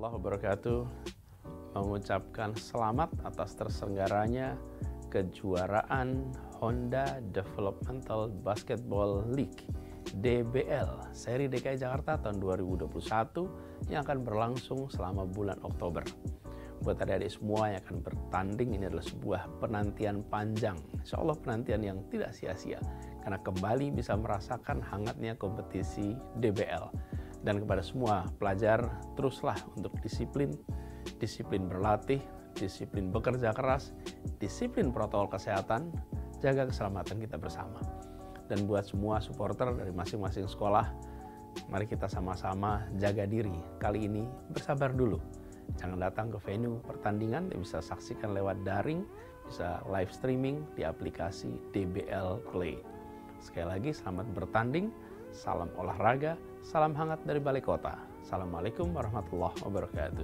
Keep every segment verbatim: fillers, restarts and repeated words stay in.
warahmatullahi wabarakatuh. Mengucapkan selamat atas terselenggaranya kejuaraan Honda Developmental Basketball League D B L seri D K I Jakarta tahun dua ribu dua puluh satu yang akan berlangsung selama bulan Oktober. Buat adik-adik semua yang akan bertanding, ini adalah sebuah penantian panjang, insya Allah penantian yang tidak sia-sia, karena kembali bisa merasakan hangatnya kompetisi D B L. Dan kepada semua pelajar, teruslah untuk disiplin, disiplin berlatih, disiplin bekerja keras, disiplin protokol kesehatan, jaga keselamatan kita bersama. Dan buat semua supporter dari masing-masing sekolah, mari kita sama-sama jaga diri. Kali ini bersabar dulu. Jangan datang ke venue pertandingan, bisa saksikan lewat daring, bisa live streaming di aplikasi D B L Play. Sekali lagi, selamat bertanding, salam olahraga, salam hangat dari Balai Kota. Assalamualaikum warahmatullahi wabarakatuh.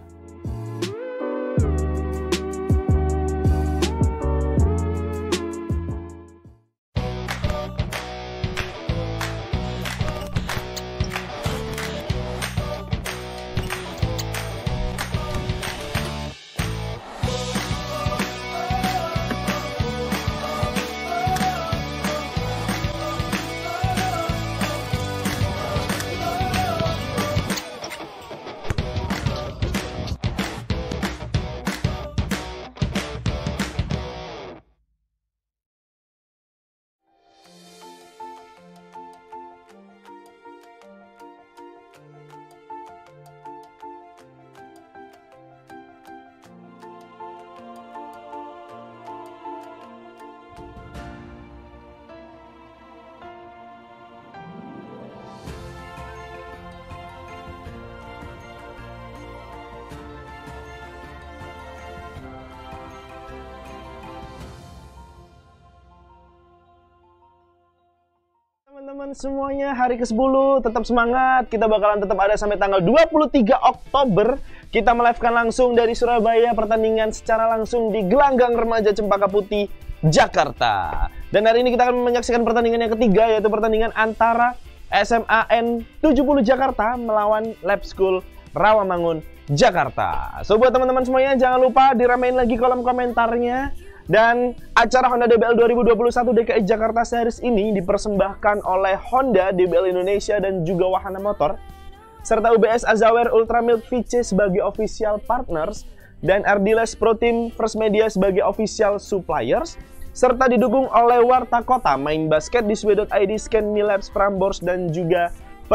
Teman-teman semuanya, hari ke sepuluh tetap semangat. Kita bakalan tetap ada sampai tanggal dua puluh tiga Oktober. Kita melivekan langsung dari Surabaya, pertandingan secara langsung di Gelanggang Remaja Cempaka Putih, Jakarta. Dan hari ini kita akan menyaksikan pertandingan yang ketiga, yaitu pertandingan antara S M A N tujuh puluh Jakarta melawan Lab School Rawamangun, Jakarta. So buat teman-teman semuanya, jangan lupa diramein lagi kolom komentarnya. Dan acara Honda D B L dua ribu dua puluh satu D K I Jakarta Series ini dipersembahkan oleh Honda, D B L Indonesia, dan juga Wahana Motor, serta U B S Azaware Ultramilk V C sebagai official partners, dan Ardiles Pro Team First Media sebagai official suppliers, serta didukung oleh Warta Kota, Main Basket, Disway dot I D, Scan Milabs, Prambors, dan juga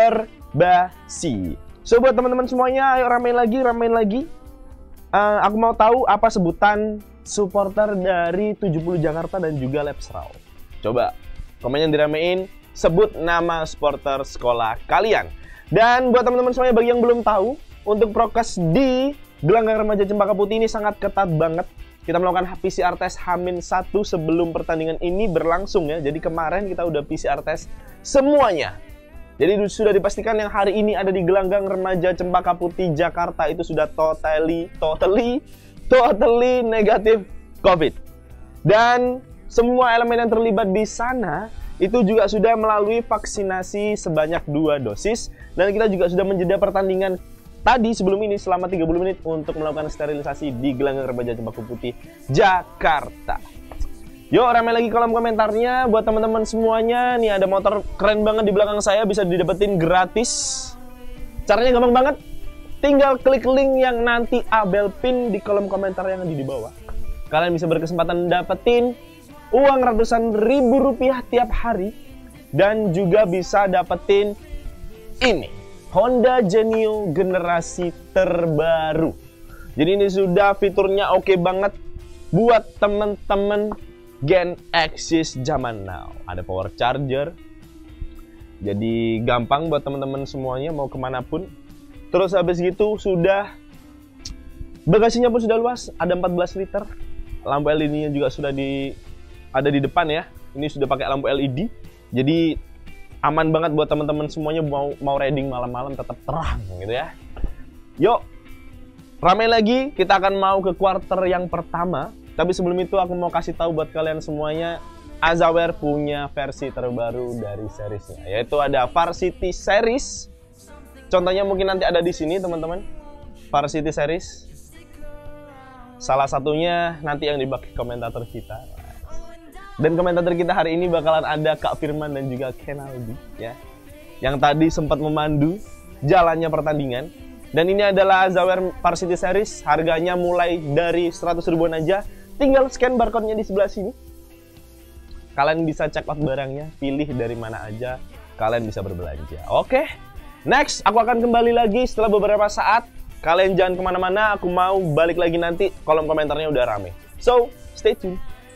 Perbasi. So buat teman-teman semuanya, ayo ramein lagi, ramein lagi. Uh, aku mau tahu apa sebutan supporter dari tujuh puluh Jakarta dan juga Labs Raw. Coba komennya diramein, sebut nama supporter sekolah kalian. Dan buat teman-teman semuanya, bagi yang belum tahu, untuk prokes di Gelanggang Remaja Cempaka Putih ini sangat ketat banget. Kita melakukan P C R test H minus satu sebelum pertandingan ini berlangsung ya. Jadi kemarin kita udah P C R test semuanya. Jadi sudah dipastikan yang hari ini ada di Gelanggang Remaja Cempaka Putih, Jakarta itu sudah totally, totally, totally negatif COVID. Dan semua elemen yang terlibat di sana itu juga sudah melalui vaksinasi sebanyak dua dosis. Dan kita juga sudah menjeda pertandingan tadi sebelum ini selama tiga puluh menit untuk melakukan sterilisasi di Gelanggang Remaja Cempaka Putih, Jakarta. Yuk rame lagi kolom komentarnya buat teman-teman semuanya. Nih ada motor keren banget di belakang saya, bisa didapetin gratis. Caranya gampang banget. Tinggal klik link yang nanti Abel pin di kolom komentar yang ada di bawah. Kalian bisa berkesempatan dapetin uang ratusan ribu rupiah tiap hari. Dan juga bisa dapetin ini, Honda Genio generasi terbaru. Jadi ini sudah fiturnya oke banget buat temen-temen Gen Axis zaman now. Ada power charger, jadi gampang buat teman-teman semuanya mau kemanapun. Terus habis gitu sudah bagasinya pun sudah luas, ada empat belas liter. Lampu L E D-nya juga sudah di ada di depan ya. Ini sudah pakai lampu L E D, jadi aman banget buat teman-teman semuanya mau mau riding malam-malam tetap terang gitu ya. Yuk, ramai lagi, kita akan mau ke quarter yang pertama. Tapi sebelum itu aku mau kasih tahu buat kalian semuanya, Azaware punya versi terbaru dari seriesnya, yaitu ada Varsity Series. Contohnya mungkin nanti ada di sini teman-teman. Varsity Series. Salah satunya nanti yang dibagi komentator kita. Dan komentator kita hari ini bakalan ada Kak Firman dan juga Kenaldi ya. Yang tadi sempat memandu jalannya pertandingan. Dan ini adalah Azaware Varsity Series. Harganya mulai dari seratus ribuan aja. Tinggal scan barcode-nya di sebelah sini. Kalian bisa check out barangnya, pilih dari mana aja kalian bisa berbelanja. Oke, next aku akan kembali lagi setelah beberapa saat. Kalian jangan kemana-mana, aku mau balik lagi nanti, kolom komentarnya udah rame. So, stay tune.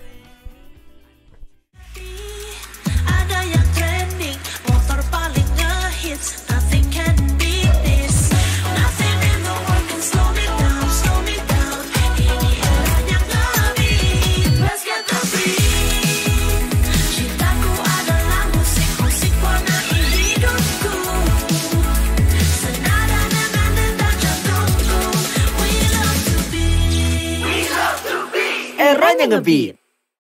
Ada yang trending, motor paling ngehits, nothing can beat this. Nothing in the world can slow me down, slow me down. Ini eranya ngebeat, let's get the beat. Cintaku adalah musik, musik warnai hidupku. Senada dengan detak jantungku. We love to beat, we love to beat. Eranya ngebeat.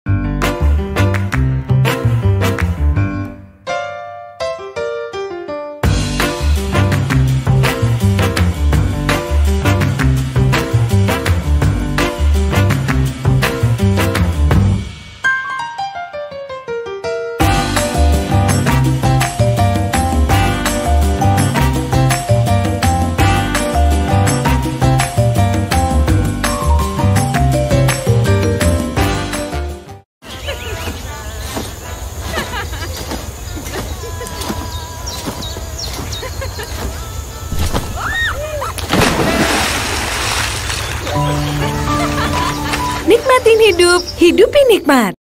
Nikmatin hidup, hidupi nikmat.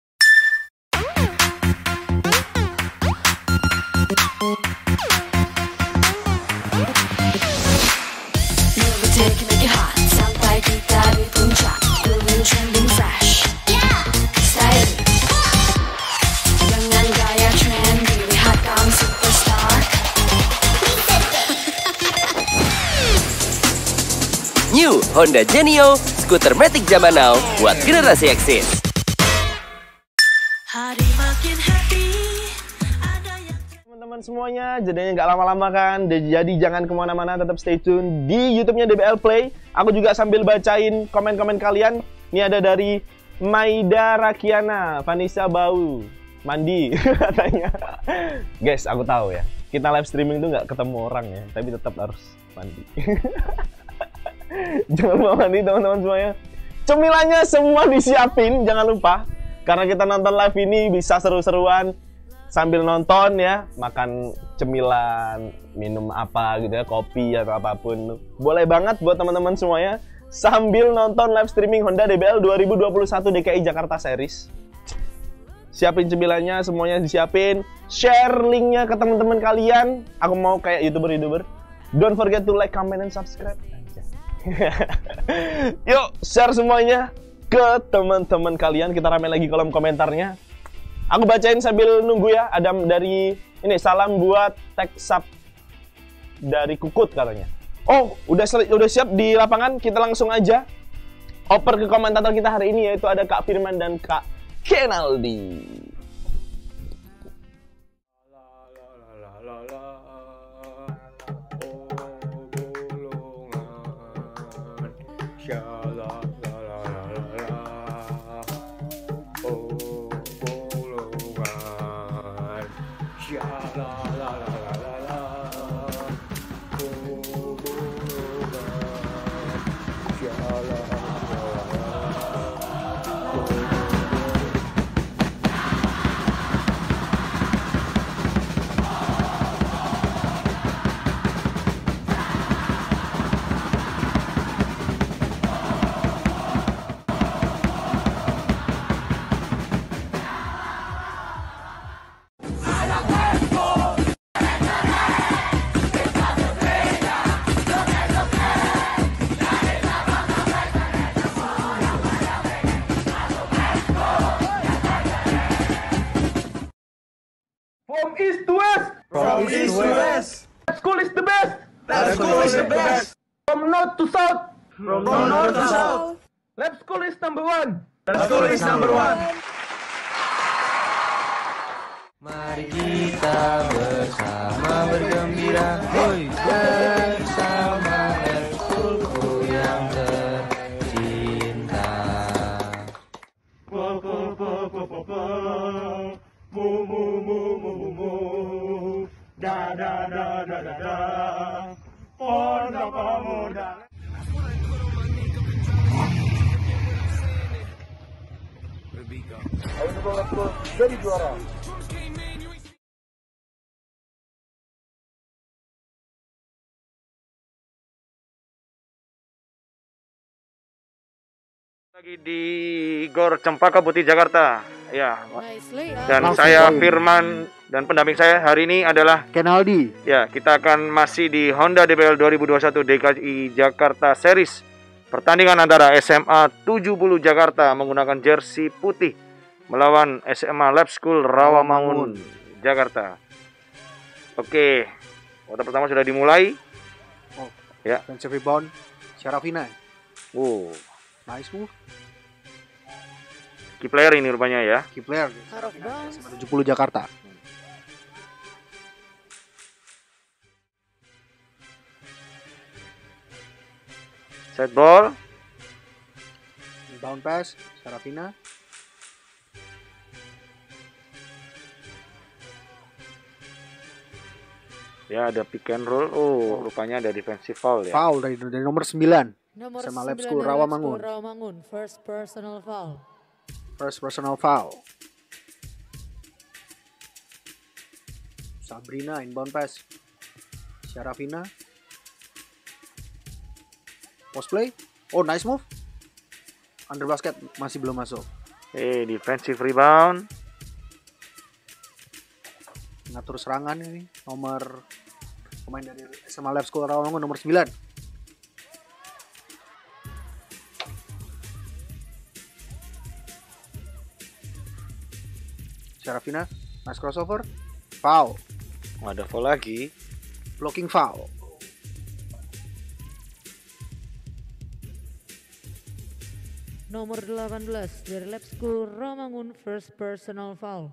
Take make it hot sampai kita di puncak. Doing trending fresh, style dengan gaya trendy. Lihat kamu superstar. New Honda Genio, skuter matic zaman now buat generasi eksis. Hari makin happy. Ada yang Teman-teman semuanya, jadinya nggak lama-lama kan. Jadi jangan kemana-mana, tetap stay tune di YouTube-nya D B L Play. Aku juga sambil bacain komen-komen kalian. Ini ada dari Maida Rakiana, Vanessa Bau, mandi katanya. Guys, aku tahu ya, kita live streaming tuh nggak ketemu orang ya, tapi tetap harus mandi. Jangan lupa mandi teman-teman semuanya. Cemilannya semua disiapin, jangan lupa. Karena kita nonton live ini bisa seru-seruan sambil nonton ya, makan cemilan, minum apa gitu ya, kopi atau apapun. Boleh banget buat teman-teman semuanya sambil nonton live streaming Honda D B L dua ribu dua puluh satu D K I Jakarta Series. Siapin cemilannya, semuanya disiapin. Share linknya ke teman-teman kalian. Aku mau kayak YouTuber-YouTuber. Don't forget to like, comment, and subscribe. Yuk, share semuanya ke teman-teman kalian. Kita rame lagi kolom komentarnya. Aku bacain sambil nunggu ya. Ada dari ini, salam buat Teksap dari Kukut katanya. Oh, udah udah siap di lapangan. Kita langsung aja oper ke komentator kita hari ini, yaitu ada Kak Firman dan Kak Kenaldi. From east to west. From east to west. That school is the best. That school is the best. From north to south. From north to south. Lab school is number one. That school is number one. Mari kita bersama bergembira, hoi bersama Lab School. Da da da da da da. Pondok Pemuda. Ayo jadi juara. Lagi di Gor Cempaka Putih Jakarta, ya. Dan Langsung saya poin. Firman dan pendamping saya hari ini adalah Kenaldi. Ya, kita akan masih di Honda D B L dua ribu dua puluh satu D K I Jakarta Series. Pertandingan antara S M A tujuh puluh Jakarta menggunakan jersey putih melawan S M A Lab School Rawamangun Jakarta. Oke, kuarter pertama sudah dimulai. Oh, ya. Defensive rebound Syarafina. Wow. Nice move. Key player ini rupanya ya. Key player. tujuh puluh Jakarta. Set ball. Inbound pass Syarafina. Ya, ada pick and roll. Oh, rupanya ada defensive foul ya. Foul dari, dari nomor sembilan. Nomor S M A Lab sembilan School dari Rawamangun. Lab School Rawamangun. First personal foul. First personal foul. Sabrina inbound pass. Syarafina. Post play. Oh, nice move. Under basket masih belum masuk. Eh, defensive rebound. Ngatur serangan ini nomor pemain dari S M A Lab School Rawamangun nomor sembilan. Syarafina, nice crossover. Foul. Ada foul lagi. Blocking foul. Nomor delapan belas dari Lab School Rawamangun. First personal foul.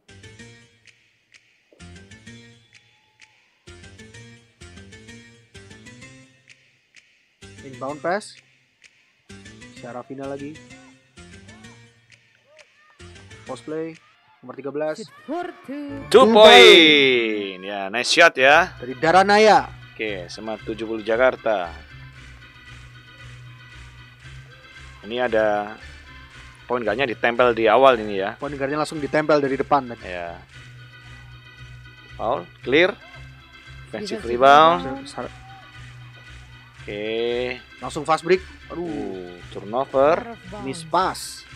Inbound pass. Syarafina lagi. Post play nomor tiga belas. Two point. Ya, nice shot ya. Dari Daranaya. Oke, S M A tujuh puluh Jakarta. Ini ada point guard-nya ditempel di awal ini ya. Point guard-nya langsung ditempel dari depan tadi. Ya. Foul, clear. Defensive rebound. Oke. Langsung fast break. Aduh, uh, turnover. Miss pass.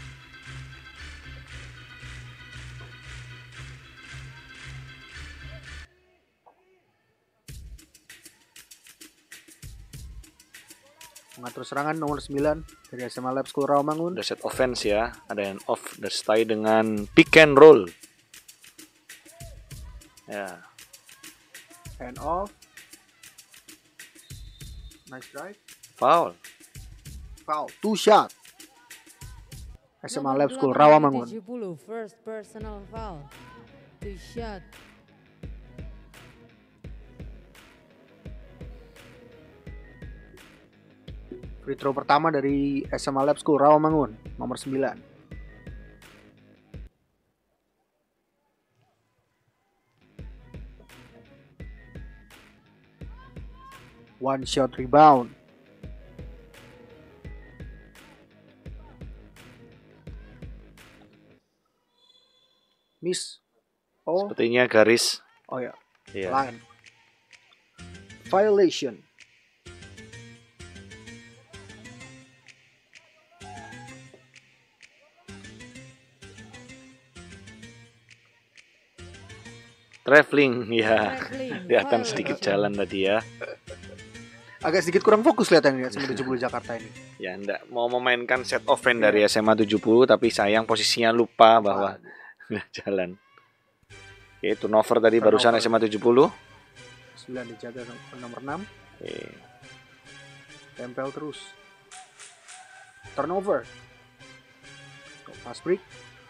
Mengatur serangan nomor sembilan dari S M A Lab School Rawamangun. Udah set offense ya. Ada yang off dan stay dengan pick and roll. Ya. Hand off. Nice drive. Foul. Foul. Two shot. S M A Lab School Rawamangun. tujuh puluh first personal foul. Two shot. Free throw pertama dari S M A Lab School Rawamangun nomor sembilan. One shot rebound. Miss. Oh. Sepertinya garis. Oh ya. Iya. Line. Violation. Traveling ya. Traveling, Kelihatan foul. sedikit jalan tadi ya. Agak sedikit kurang fokus kelihatan ya S M A tujuh puluh Jakarta ini. Ya enggak mau memainkan set offense dari S M A tujuh puluh tapi sayang posisinya lupa bahwa nggak jalan. Oke, turnover tadi barusan S M A tujuh puluh. sembilan dijaga ke nomor enam. Oke. Tempel terus. Turnover. Fast break.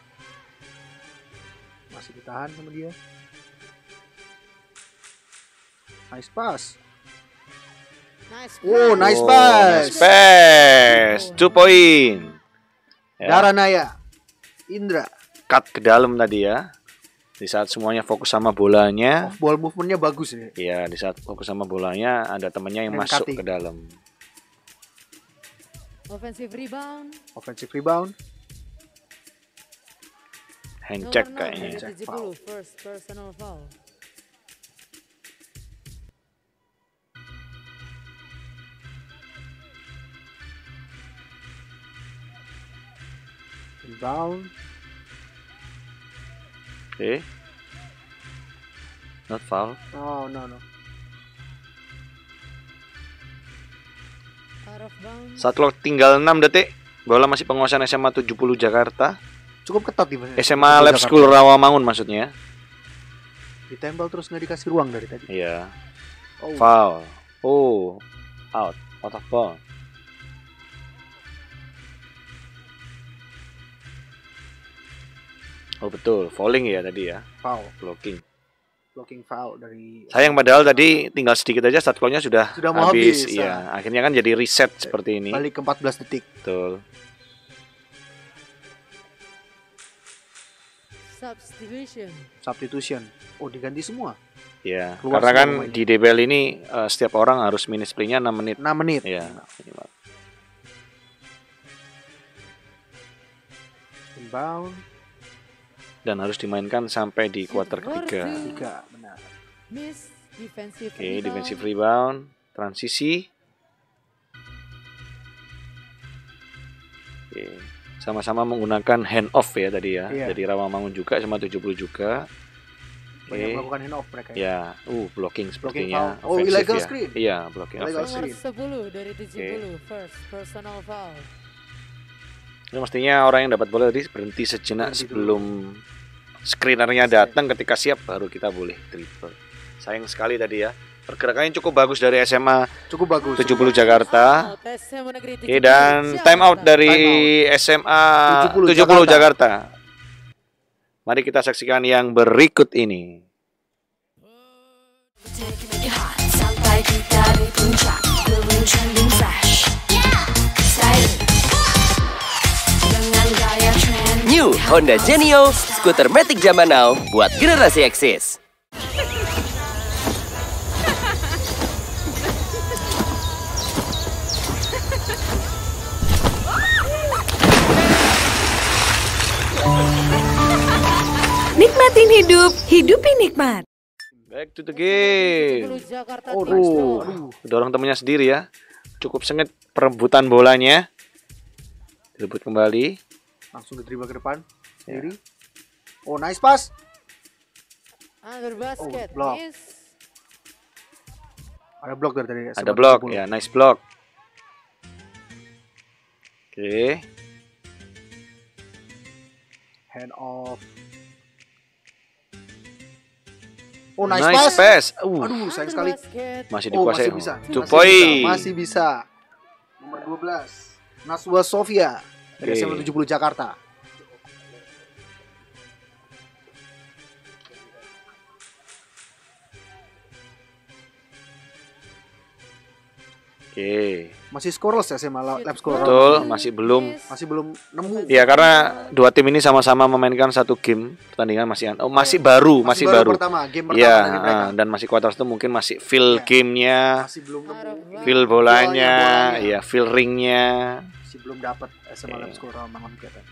Masih ditahan sama dia. Nice pass. Nice Oh, nice Oh, pass. nice pass. Two point. Ya, Daranaya. Indra. cut ke dalam tadi ya. Di saat semuanya fokus sama bolanya, Off ball movementnya bagus ya. iya di saat fokus sama bolanya ada temennya yang Yang masuk cutting. ke dalam. Offensive rebound. Offensive rebound. Hand Nomor check enam kayaknya. dari tujuh puluh, first personal foul. Rebound. Oke. Not foul. Oh, no, no. Out of bounds. Saat clock tinggal enam detik, bola masih penguasaan S M A tujuh puluh Jakarta. Cukup ketat nih. S M A Lab School Rawamangun maksudnya. Ditempel terus nggak dikasih ruang dari tadi. Iya. Oh. Foul. Oh. Out. Out of ball. Oh betul, falling ya tadi ya. Foul. Blocking. Blocking foul dari. Sayang padahal tadi tinggal sedikit aja stat clock-nya sudah, Sudah mau habis, Iya, akhirnya kan jadi reset seperti ini. Balik ke empat belas detik. Betul. Substitution. Substitution. Oh, diganti semua. Ya, Keluar karena semua kan pemainnya. di D B L ini eh, setiap orang harus minutes play-nya enam menit. enam menit. Ya. Inbound. Dan harus dimainkan sampai di kuarter ketiga. Tiga, benar. Miss defensive Oke, rebound. defensive rebound, transisi. Oke, sama-sama menggunakan hand off ya tadi ya. Iya. Jadi Rawamangun juga sama tujuh puluh juga. Banyak Oke. melakukan hand off mereka. Ya, uh blocking sepertinya. foul. Oh, offensive illegal ya. screen. Iya, blocking Illegal offensive. Nomor sepuluh dari tujuh puluh, first personal foul. Ini mestinya orang yang dapat bola tadi berhenti sejenak Berhenti sebelum screenernya datang. Ketika siap baru kita boleh dribble. Sayang sekali tadi ya. Pergerakannya cukup bagus dari S M A Cukup bagus. tujuh puluh Jakarta. Out, S M A Negeri Oke, dan time out dari S M A tujuh puluh tujuh puluh Jakarta. Mari kita saksikan yang berikut ini. Sampai kita di puncak, belum trending fresh. Styling dengan gaya trend. New Honda Genio, skuter matic zaman now buat generasi eksis. Nikmatin hidup, hidupi nikmat. Back to the game. Jakarta Oh, Team aduh. Store. Dorong temennya sendiri ya. Cukup sengit perebutan bolanya. Direbut kembali. Langsung di dribble ke depan. Ya. Sendiri. Oh, nice pass. Under basket. Oh, block. Miss. Ada blok dari tadi. Ada blok ya, nice block. Oke. Hand off. Oh, nice, Nice pass. pass. Uh, Aduh, sayang Under sekali. basket. masih Oh, dikuasai. masih bisa. Two Masih point. bisa. Masih bisa. Nomor dua belas. Naswa Sofia dari Oke. S M A tujuh puluh Jakarta. Oke. Masih scoreless ya S M A Lab School. Betul, masih belum. Masih belum nemu. Ya karena dua tim ini sama-sama memainkan satu game pertandingan masih oh, masih baru, masih, baru baru. pertama, game pertama Ya, dari mereka. ah, dan masih kuarter itu mungkin masih feel gamenya, Masih belum nemu. feel bolanya, Bolanya, bolanya. ya feel ringnya. Masih belum dapat S M A Lab Oke. School Rawamangun kelihatan.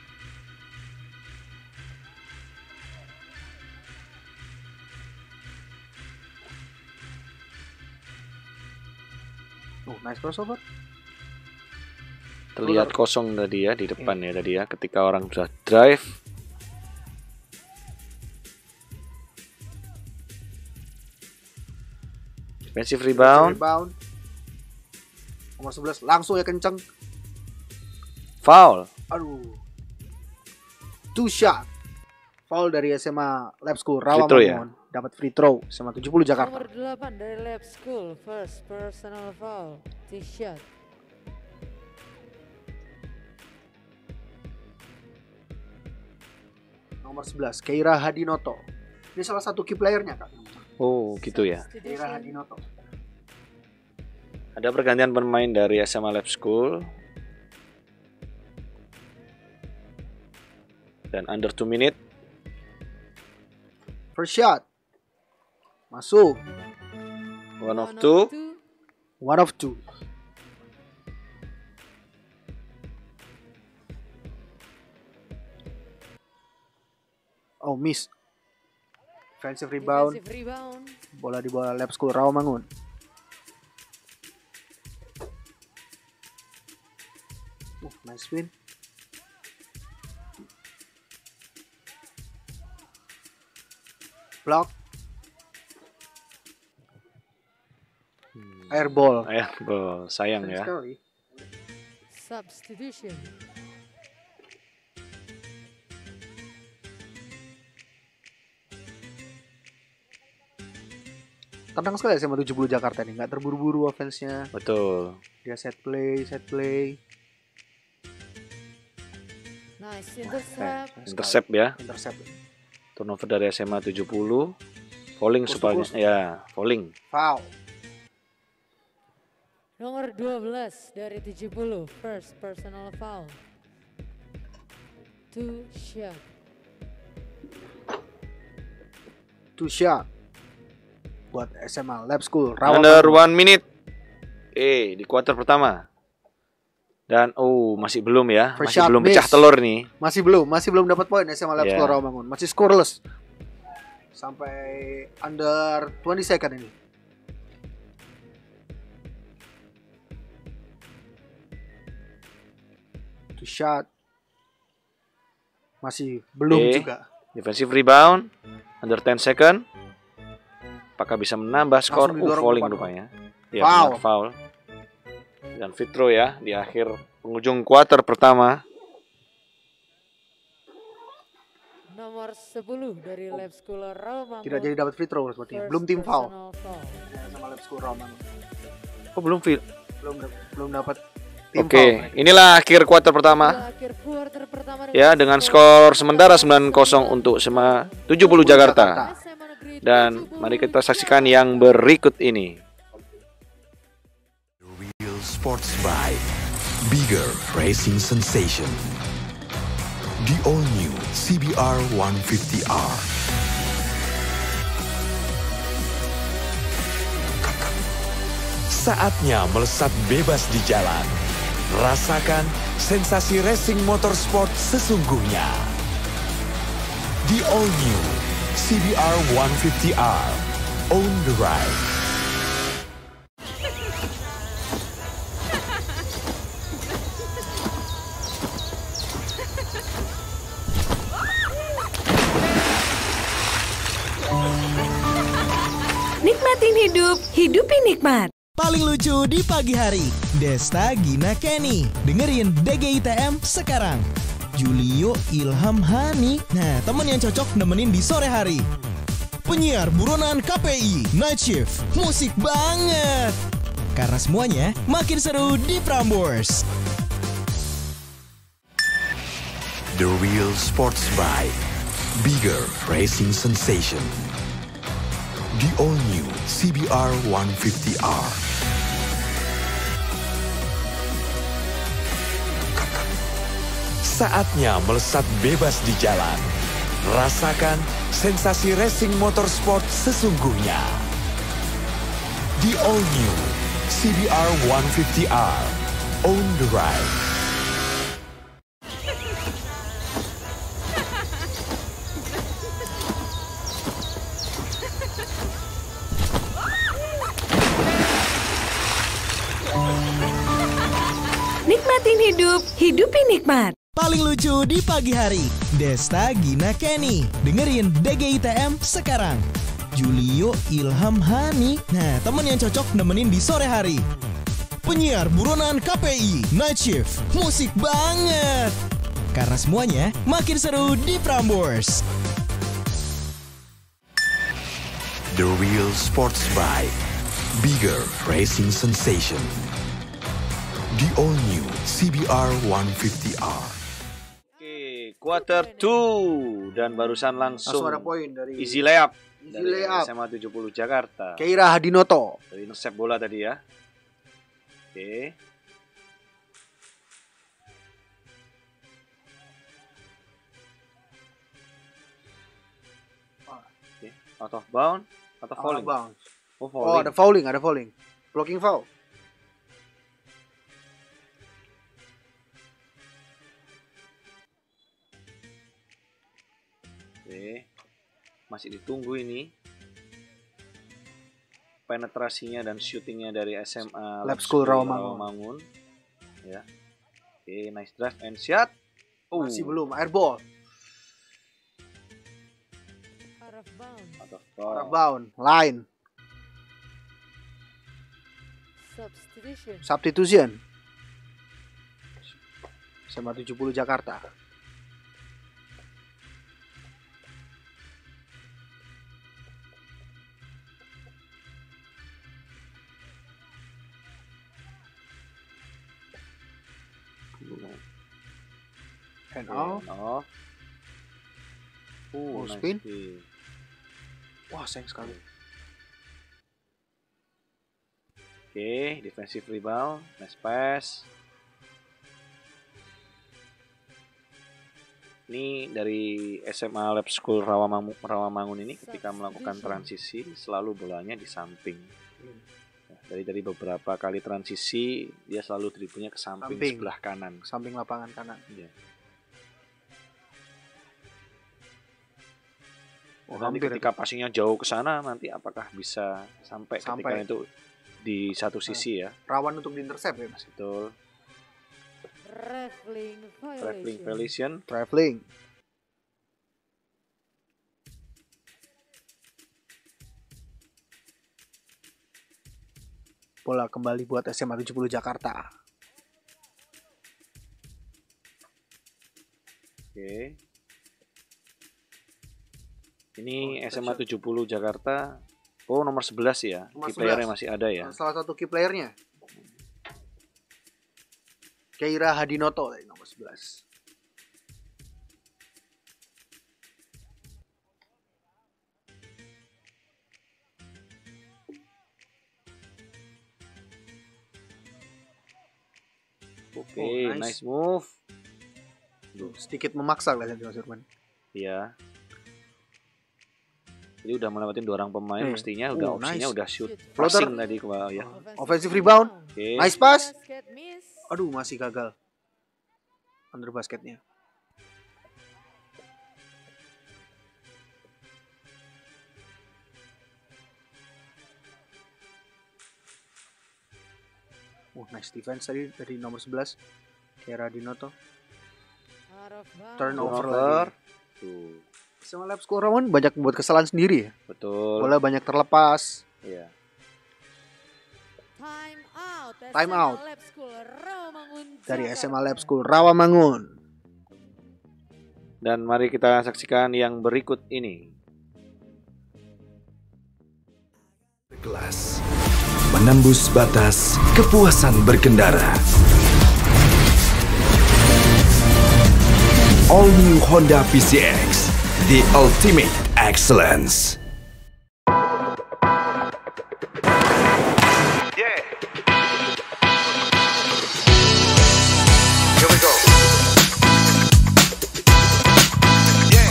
Oh, nice crossover. Terlihat kosong tadi ya di depan ya tadi ya ketika orang sudah drive. Defensive rebound, Rebound. Nomor sebelas langsung ya kenceng. foul. Aduh. Two shot. Foul dari S M A Lab School Free throw ya? Rawamangun. Dapat free throw S M A tujuh puluh Jakarta. Nomor delapan dari Lab School, first personal foul. T-shot. Nomor sebelas Keira Hadinoto. Ini salah satu key playernya, Kak. Oh, gitu ya. Keira Hadinoto. Ada pergantian pemain dari S M A Lab School. Dan under two minute. First shot. Masuk. One of two. One of two. Oh, miss. Defensive rebound. Defensive rebound. Bola di bola Lab School Rawamangun. Uh, nice win. Block. Airball. Airball, sayang Sayang ya. sekali. Substitution. Tenang sekali ya sama tujuh puluh Jakarta nih, nggak terburu-buru offense-nya. Betul. Dia set play, set play. Nice intercept. Intercept ya. Intercept. Turnover dari S M A tujuh puluh. Falling supaya ya, falling. Foul. Nomor dua belas dari tujuh puluh, first personal foul. Two shot. Two shot. Buat S M A Lab School Under one minute. Eh, di kuarter pertama. Dan oh, masih belum ya. First masih shot belum miss. pecah telur nih. Masih belum, masih belum dapat poin S M A Lab Yeah. School Rawamangun. Masih scoreless. Sampai under twenty second ini. Two shot. Masih belum Oke. juga. Defensive rebound. Under ten second. Apakah bisa menambah skor? Langsung Uh, didorong falling depan. rupanya. Ya, Foul. benar, foul. Dan free throw ya di akhir penghujung kuarter pertama. Nomor sepuluh dari Lab School Rawamangun. Tidak jadi dapat free throw sepertinya. Belum tim foul. Sama Lab School Rawamangun. Oh, belum free. Belum belum dapat tim Oke, foul. inilah akhir kuarter pertama. Akhir quarter pertama Ya, dengan skor sementara sembilan kosong untuk S M A tujuh puluh Jakarta. Dan mari kita saksikan yang berikut ini. Real Sports Bike, bigger racing sensation. The all-new C B R one fifty R. Saatnya melesat bebas di jalan. Rasakan sensasi racing motorsport sesungguhnya. The all-new C B R one fifty R. Own the ride. Nikmatin hidup, hidupi nikmat. Paling lucu di pagi hari, Desta, Gina, Kenny. Dengerin D G I T M sekarang. Julio, Ilham, Hani. Nah, temen yang cocok nemenin di sore hari. Penyiar buronan K P I, Night Shift. Musik banget. Karena semuanya makin seru di Prambors. The Real Sports Bike, bigger racing sensation. The all-new C B R one fifty R. Saatnya melesat bebas di jalan. Rasakan sensasi racing motorsport sesungguhnya. The all-new C B R one fifty R. Own the ride. Nikmatin hidup, hidupi nikmat. Paling lucu di pagi hari, Desta, Gina, Kenny. Dengerin D G I T M sekarang. Julio, Ilham, Hani. Nah, temen yang cocok nemenin di sore hari. Penyiar buronan K P I, Night Shift. Musik banget. Karena semuanya makin seru di Prambors. The Real Sports Bike, bigger racing sensation. The all-new C B R one fifty R. Oke, quarter two dan barusan langsung, Langsung ada poin dari easy layup Easy dari layup. S M A tujuh puluh Jakarta. Keira Hadinoto. Dari intercept bola tadi ya. Oke. Oke. Out of bound atau Out falling? of bounds. Oh, Oh, falling. ada fouling, ada fouling. Blocking foul. Oke. Masih ditunggu ini. Penetrasinya dan shootingnya dari S M A Lab School Rawamangun. Rawamangun. Ya. Oke, nice drive and shot. Oh. Masih belum, airball. Out of bounds. Out of Out of bound. bound. Line. Substitution. Substitution. S M A tujuh puluh Jakarta. Hand off. Hand off. Uh, Oh, nice spin. spin. Wah, sayang sekali. Oke, defensive rebound, nice pass. Ini dari S M A Lab School Rawamangun, Rawamangun ini ketika melakukan transisi selalu bolanya di samping. Ya, dari dari beberapa kali transisi dia selalu dribblenya ke samping, Samping. sebelah kanan. Samping lapangan kanan. Ya. Oh, Dan nanti hampir ketika passingnya jauh ke sana, nanti apakah bisa sampai, Sampai. ketika itu di satu sisi ya? Rawan untuk diintercept ya, Mas. Betul. Traveling Traveling violation. violation. Traveling. Bola kembali buat S M A tujuh puluh Jakarta. Oke. Ini S M A tujuh puluh Jakarta. Oh, nomor sebelas ya. Nomor Key player-nya sebelas. masih ada ya. Salah satu key playernya. Keira Hadinoto dari nomor sebelas. Oke, Oh, nice. nice. move. Duh, sedikit memaksa kelihatannya Mas Irwan. Iya. Jadi udah melewatin dua orang pemain, Hmm. mestinya Oh, udah opsinya nice. udah shoot Floater. passing tadi ke bawah ya. Offensive rebound. Oke. Nice pass. Basket miss. Aduh, masih gagal. Under basketnya. Oh, nice defense tadi dari nomor sebelas. Keira Hadinoto. Out of bounds. Turnover Turnover. lagi. Tuh, Sama Lab School Rawamangun banyak buat kesalahan sendiri ya. betul. Bola banyak terlepas. Iya. Time out. Time out. Lab School Rawamangun, Dari S M A Jakarta. Lab School Rawamangun. Dan mari kita saksikan yang berikut ini. Kelas menembus batas kepuasan berkendara. All new Honda P C X, the ultimate excellence. Yeah. Here we go. Yeah.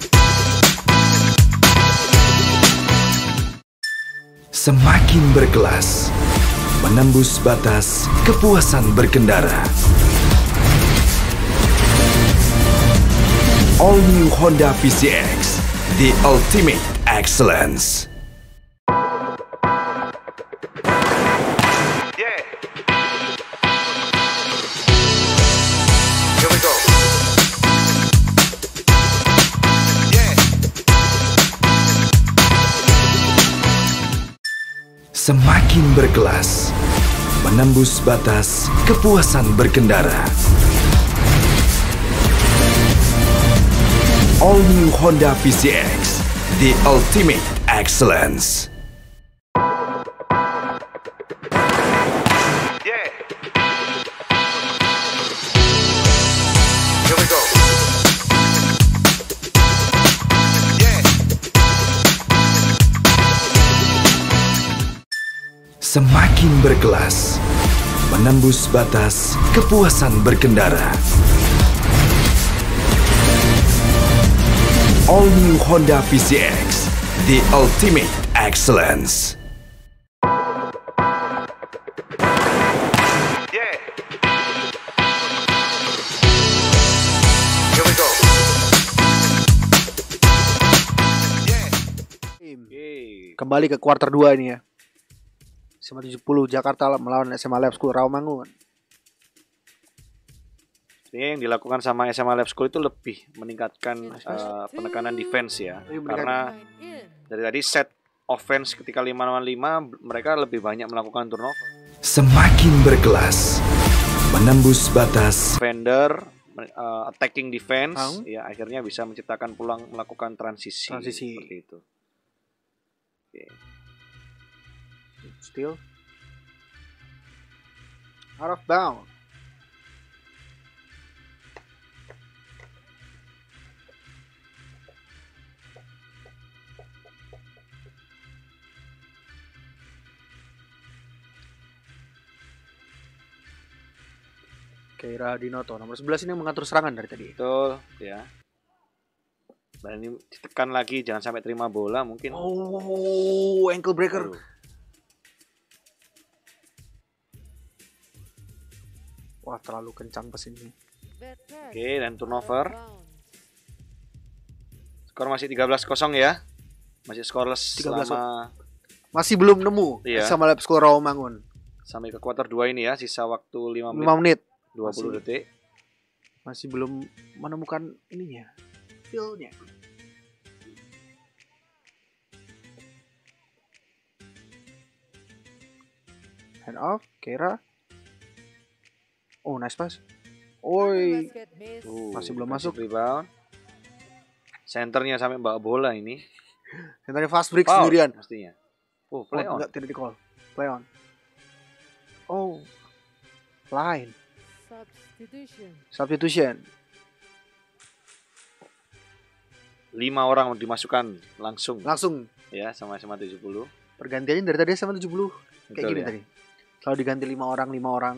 Semakin berkelas, menembus batas kepuasan berkendara. All new Honda P C X, the ultimate excellence. Yeah. Here we go. Yeah. Semakin berkelas, menembus batas kepuasan berkendara. All new Honda P C X, the ultimate excellence. Yeah. Here we go. Yeah. Semakin berkelas, menembus batas kepuasan berkendara. All new Honda P C X, The ultimate excellence. Yeah. Here we go. Kembali ke kuarter dua ini ya. S M A tujuh puluh Jakarta melawan S M A Lab School Rawamangun. Ini yang dilakukan sama S M A Lab School itu lebih meningkatkan uh, penekanan defense ya. Karena dari tadi set offense ketika lima lawan lima mereka lebih banyak melakukan turnover. Semakin berkelas, menembus batas. Defender uh, attacking defense Hang? ya akhirnya bisa menciptakan peluang melakukan transisi. Transisi. Seperti itu. Oke. Still out of bound. Keira Dinoto nomor sebelas ini mengatur serangan dari tadi. Betul ya. Dan ini ditekan lagi jangan sampai terima bola mungkin. Oh, ankle breaker. Aduh. Wah, terlalu kencang pas ini. Oke, dan turnover. Skor masih tiga belas kosong ya. Masih scoreless tiga belas selama masih belum nemu iya. sama Lab School Rawamangun. Sampai ke kuarter dua ini ya, sisa waktu lima menit. lima menit. dua puluh masih, detik. Masih belum menemukan ininya. Feel-nya. Hand off, Keira. Oh, nice pass. Oi. Uh, masih belum masuk. Rebound. Centernya sampai bawa bola ini. Centernya fast break Foul, sendirian. Mestinya. Oh, play oh, on. Enggak, tidak di call. Play on. Oh. Line. Substitution. Substitution. Lima orang dimasukkan langsung. Langsung. Ya, sama S M A tujuh puluh. Pergantiannya dari tadi S M A tujuh puluh. Kayak Betul, gini ya? tadi. Kalau diganti lima orang, lima orang.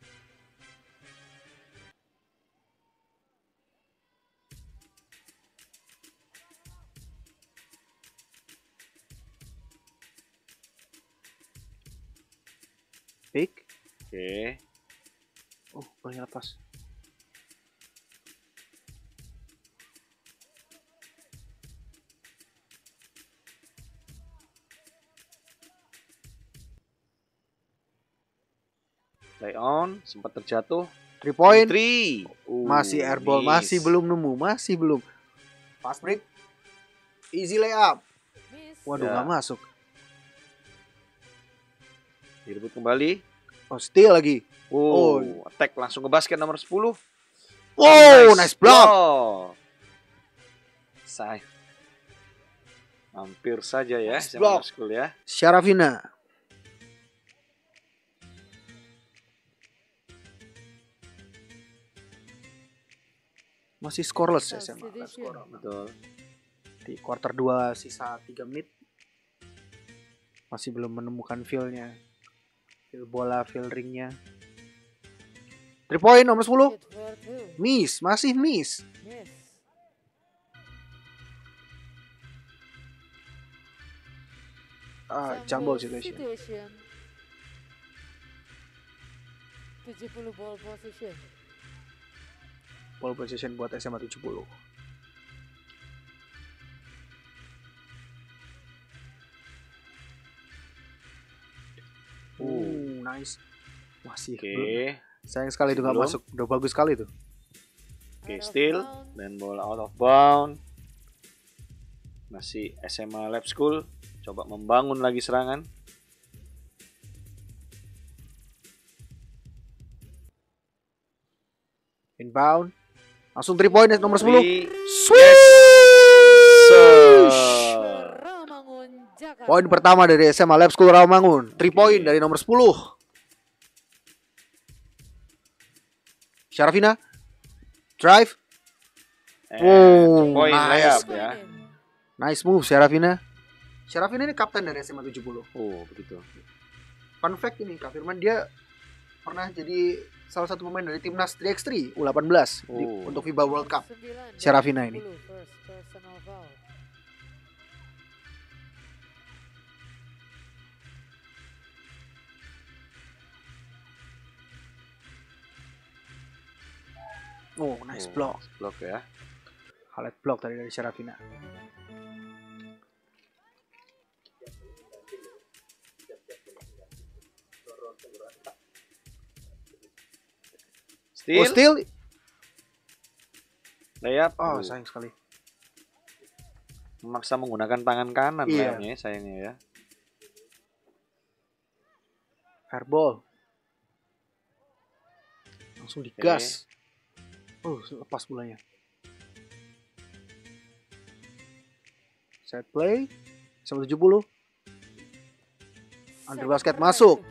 Pick. Oke. Okay. Oh, bolanya lepas. Play on, sempat terjatuh. Three point. Three. Uh, masih airball, miss. masih belum nemu, masih belum. Fast break. Easy layup. Waduh, Ya. nggak masuk. Direbut kembali. Oh, steal lagi. Oh, Oh. attack langsung ke basket nomor sepuluh. Wow, nice block. Say. Hampir saja ya, Nice S M A block. School ya. Syarafina. Masih scoreless ya S M A. Betul. Di quarter dua sisa tiga menit. Masih belum menemukan feel-nya. Feel bola, feel ringnya. Three point nomor sepuluh. Miss, masih miss. Ah, jumbo situation. tujuh puluh ball position. Ball position buat S M A tujuh puluh. Uh, nice. Masih. Oke. belum. Sayang sekali itu nggak Belum. masuk. Udah bagus sekali tuh. Oke, steal dan bola out of bound. Masih S M A Lab School coba membangun lagi serangan. Inbound. Langsung three point nomor sepuluh. Three. Swish. Rawamangun, Jakarta. Poin pertama dari S M A Lab School Rawamangun. three point dari nomor sepuluh. Syarafina. Drive. And Wow, point nice. layup ya. Nice move Syarafina. Syarafina ini kapten dari S M A tujuh puluh. Oh, begitu. Fun fact ini, Kak Firman, dia pernah jadi salah satu pemain dari timnas tiga by tiga U delapan belas di, Oh. untuk FIBA World Cup. Syarafina ini. Oh, nice block. Block ya. Highlight block tadi dari Syarafina. Steal. Oh, steal. Layup. Oh, sayang sekali. Memaksa menggunakan tangan kanan Iya. layupnya sayangnya ya. Airball. Langsung digas. Oh, lepas bolanya. Set play. seratus tujuh puluh. Under basket masuk.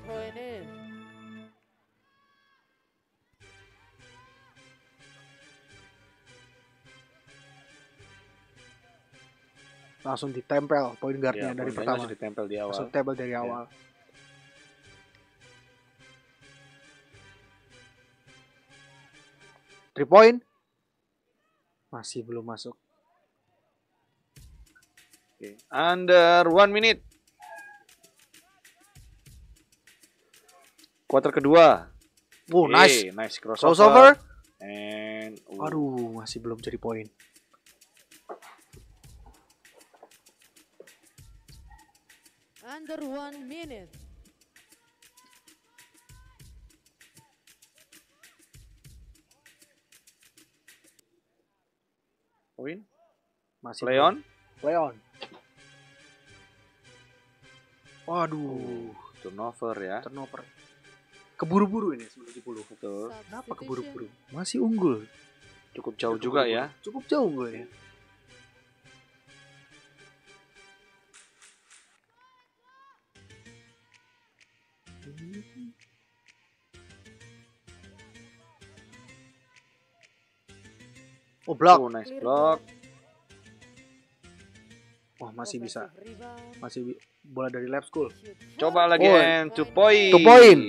Langsung ditempel point guardnya Ya, dari point pertama. guardnya ditempel di awal. Langsung tempel dari Ya. awal. Three point. Masih belum masuk. Oke. Under one minute. Quarter kedua. Oh, Oke, nice. Nice crossover. Crossover. And uh. Aduh, masih belum jadi poin. Under one minute. Poin. Masih Play on. Play on. Waduh, Turnover ya. turnover. Keburu-buru ini seratus tujuh puluh. Betul. Kenapa keburu-buru? Masih unggul. Cukup jauh juga ya. Cukup jauh unggul ya. Oh, block. Oh, nice block. Wah, masih bisa. Masih bi- bola dari lab school. Coba lagi Oh, and two point. two point.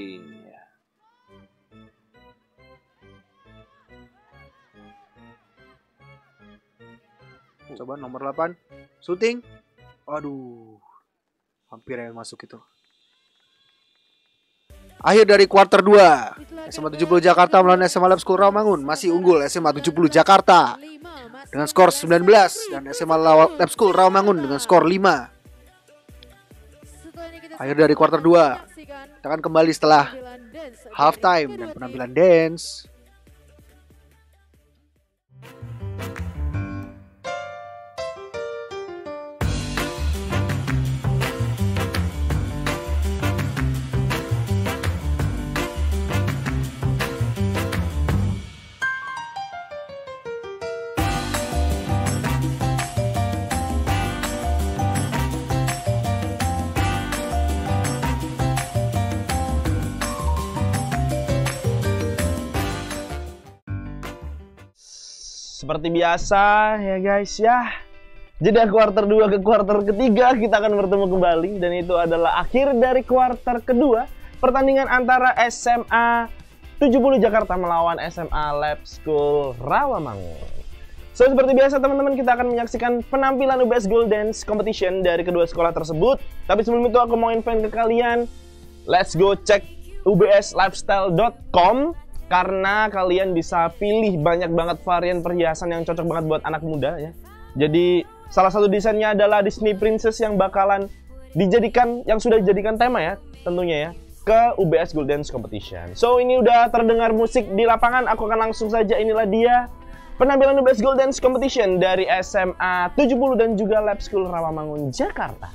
Coba nomor delapan. Shooting. Aduh. Hampir yang masuk itu. Akhir dari kuarter dua. S M A tujuh puluh Jakarta melawan S M A Lab School Rawamangun. Masih unggul S M A tujuh puluh Jakarta dengan skor sembilan belas. Dan S M A Lab School Rawamangun dengan skor lima. Akhir dari kuarter dua. Kita akan kembali setelah halftime dan penampilan dance. Seperti biasa ya guys ya. Jeda kuarter dua ke kuarter ketiga kita akan bertemu kembali. Dan itu adalah akhir dari kuarter kedua. Pertandingan antara S M A tujuh puluh Jakarta melawan S M A Lab School Rawamangun. So seperti biasa teman-teman, kita akan menyaksikan penampilan U B S Gold Dance Competition dari kedua sekolah tersebut. Tapi sebelum itu aku mau invite ke kalian, let's go cek u b s lifestyle dot com. Karena kalian bisa pilih banyak banget varian perhiasan yang cocok banget buat anak muda ya. Jadi salah satu desainnya adalah Disney Princess yang bakalan dijadikan, yang sudah dijadikan tema ya tentunya ya, ke U B S Gold Dance Competition. So ini udah terdengar musik di lapangan, aku akan langsung saja, inilah dia penampilan U B S Gold Dance Competition dari S M A tujuh puluh dan juga Lab School Rawamangun Jakarta.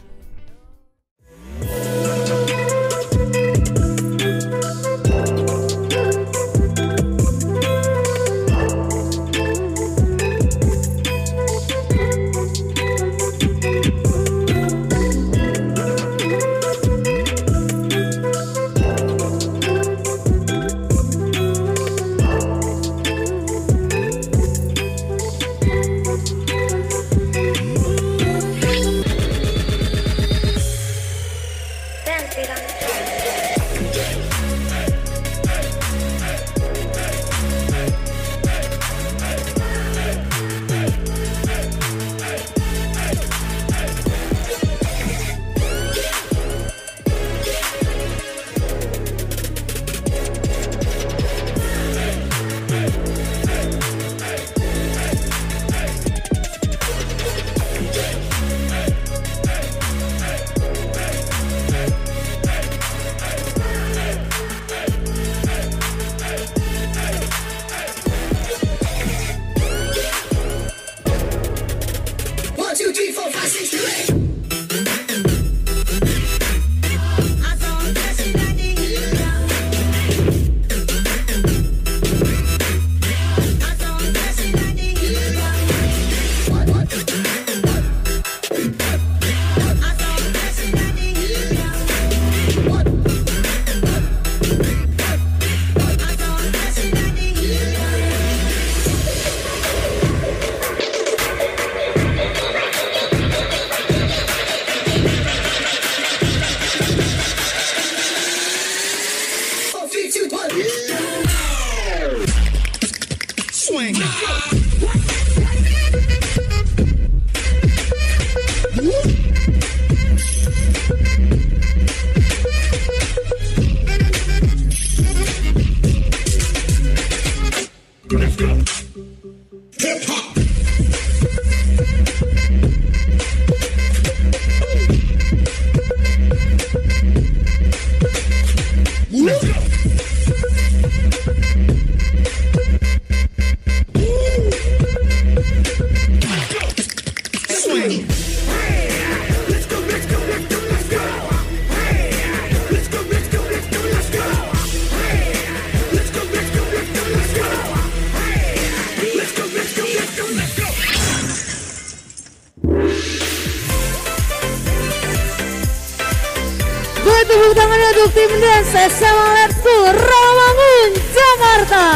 tepuk tangan untuk tim dance S M A Lab School Rawamangun, Jakarta.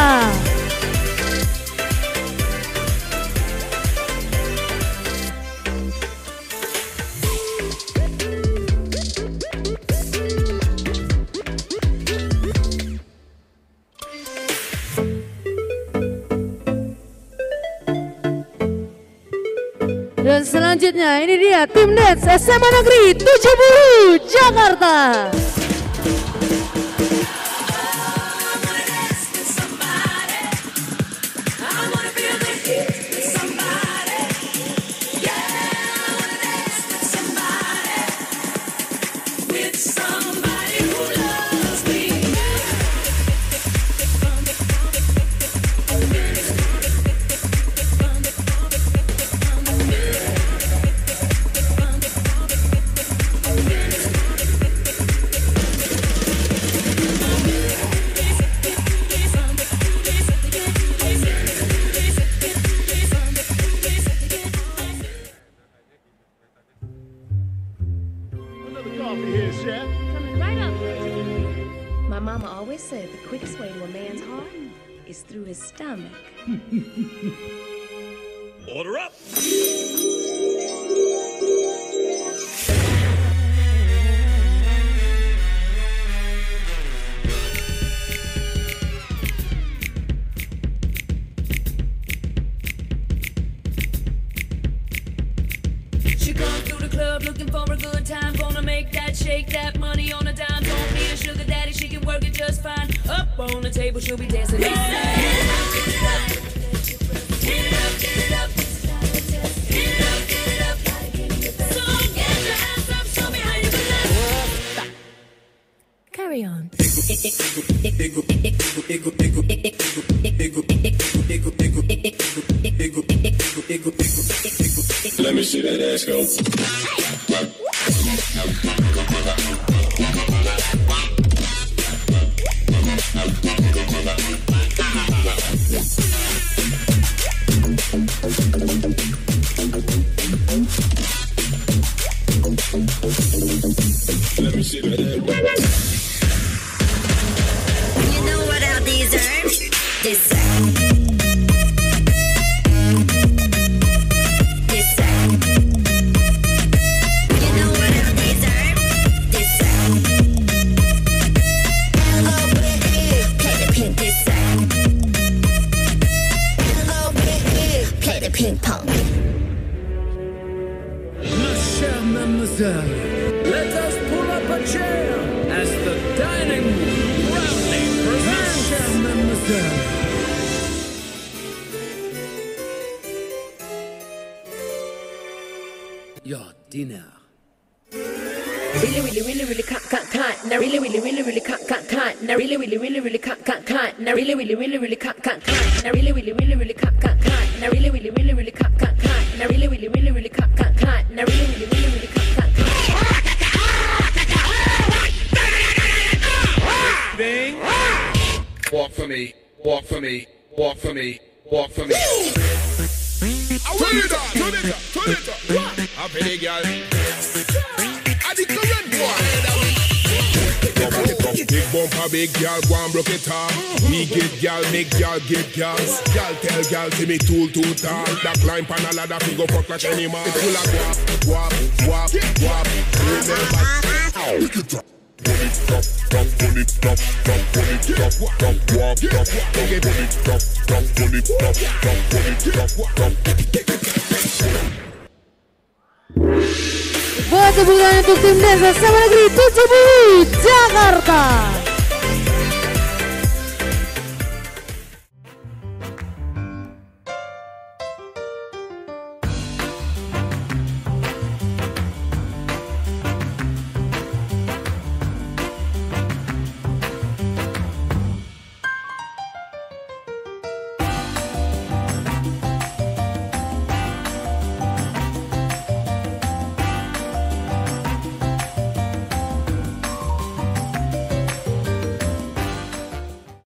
Dan selanjutnya ini dia tim dance S M A Negeri tujuh puluh Jakarta. Coming right up. My mama always said the quickest way to a man's heart is through his stomach. Order up! She comes through the club looking for a good time. Gonna make that, shake that money on a dime. Don't need a sugar daddy, she can work it just fine. Up on the table, she'll be dancing. Get it up, get it up. Get it up, get it up. Get it up, get it up. So get your hands up, show me how you do that. Carry on. Let me see that ass go. Let me see that ass go. You know what I deserve? Deserve. Ping pong. Ma chère mademoiselle, let us pull up a chair as the dining room proudly presents. Ma chère mademoiselle. Your dinner. Really, really, really, really can't, can't, can't. Now really, really, really, really can't, can't, can't. Now really, really, really, really can't, can't, can't. Now really, really, really, really can't, can't, can't. Now really, really, really, really can't, can't, can't. Now really, really, really, really can't, can't, can't. Now really, really, really, really can't, can't, can't. Now really, really, really, really can't, can't, can't. Bing. Walk for me, walk for me, walk for me, walk for me. Turn it up, turn it up, turn it up. What? Up in the girl. I the current boy. Big bumper, big girl, go and broke it off. We get girl, make girl get girl. Girl tell girl, see me tool too tall. That climb pan a ladder, fi go fuck like any man. It's full of guap, guap, guap, guap. Remember, pick it up. Put it up, up, put it up, up, put it up, up, guap, up, put it up, up, put it up, up, put it up, up. Buat tepukan untuk tim dance S M A Negeri tujuh puluh Jakarta.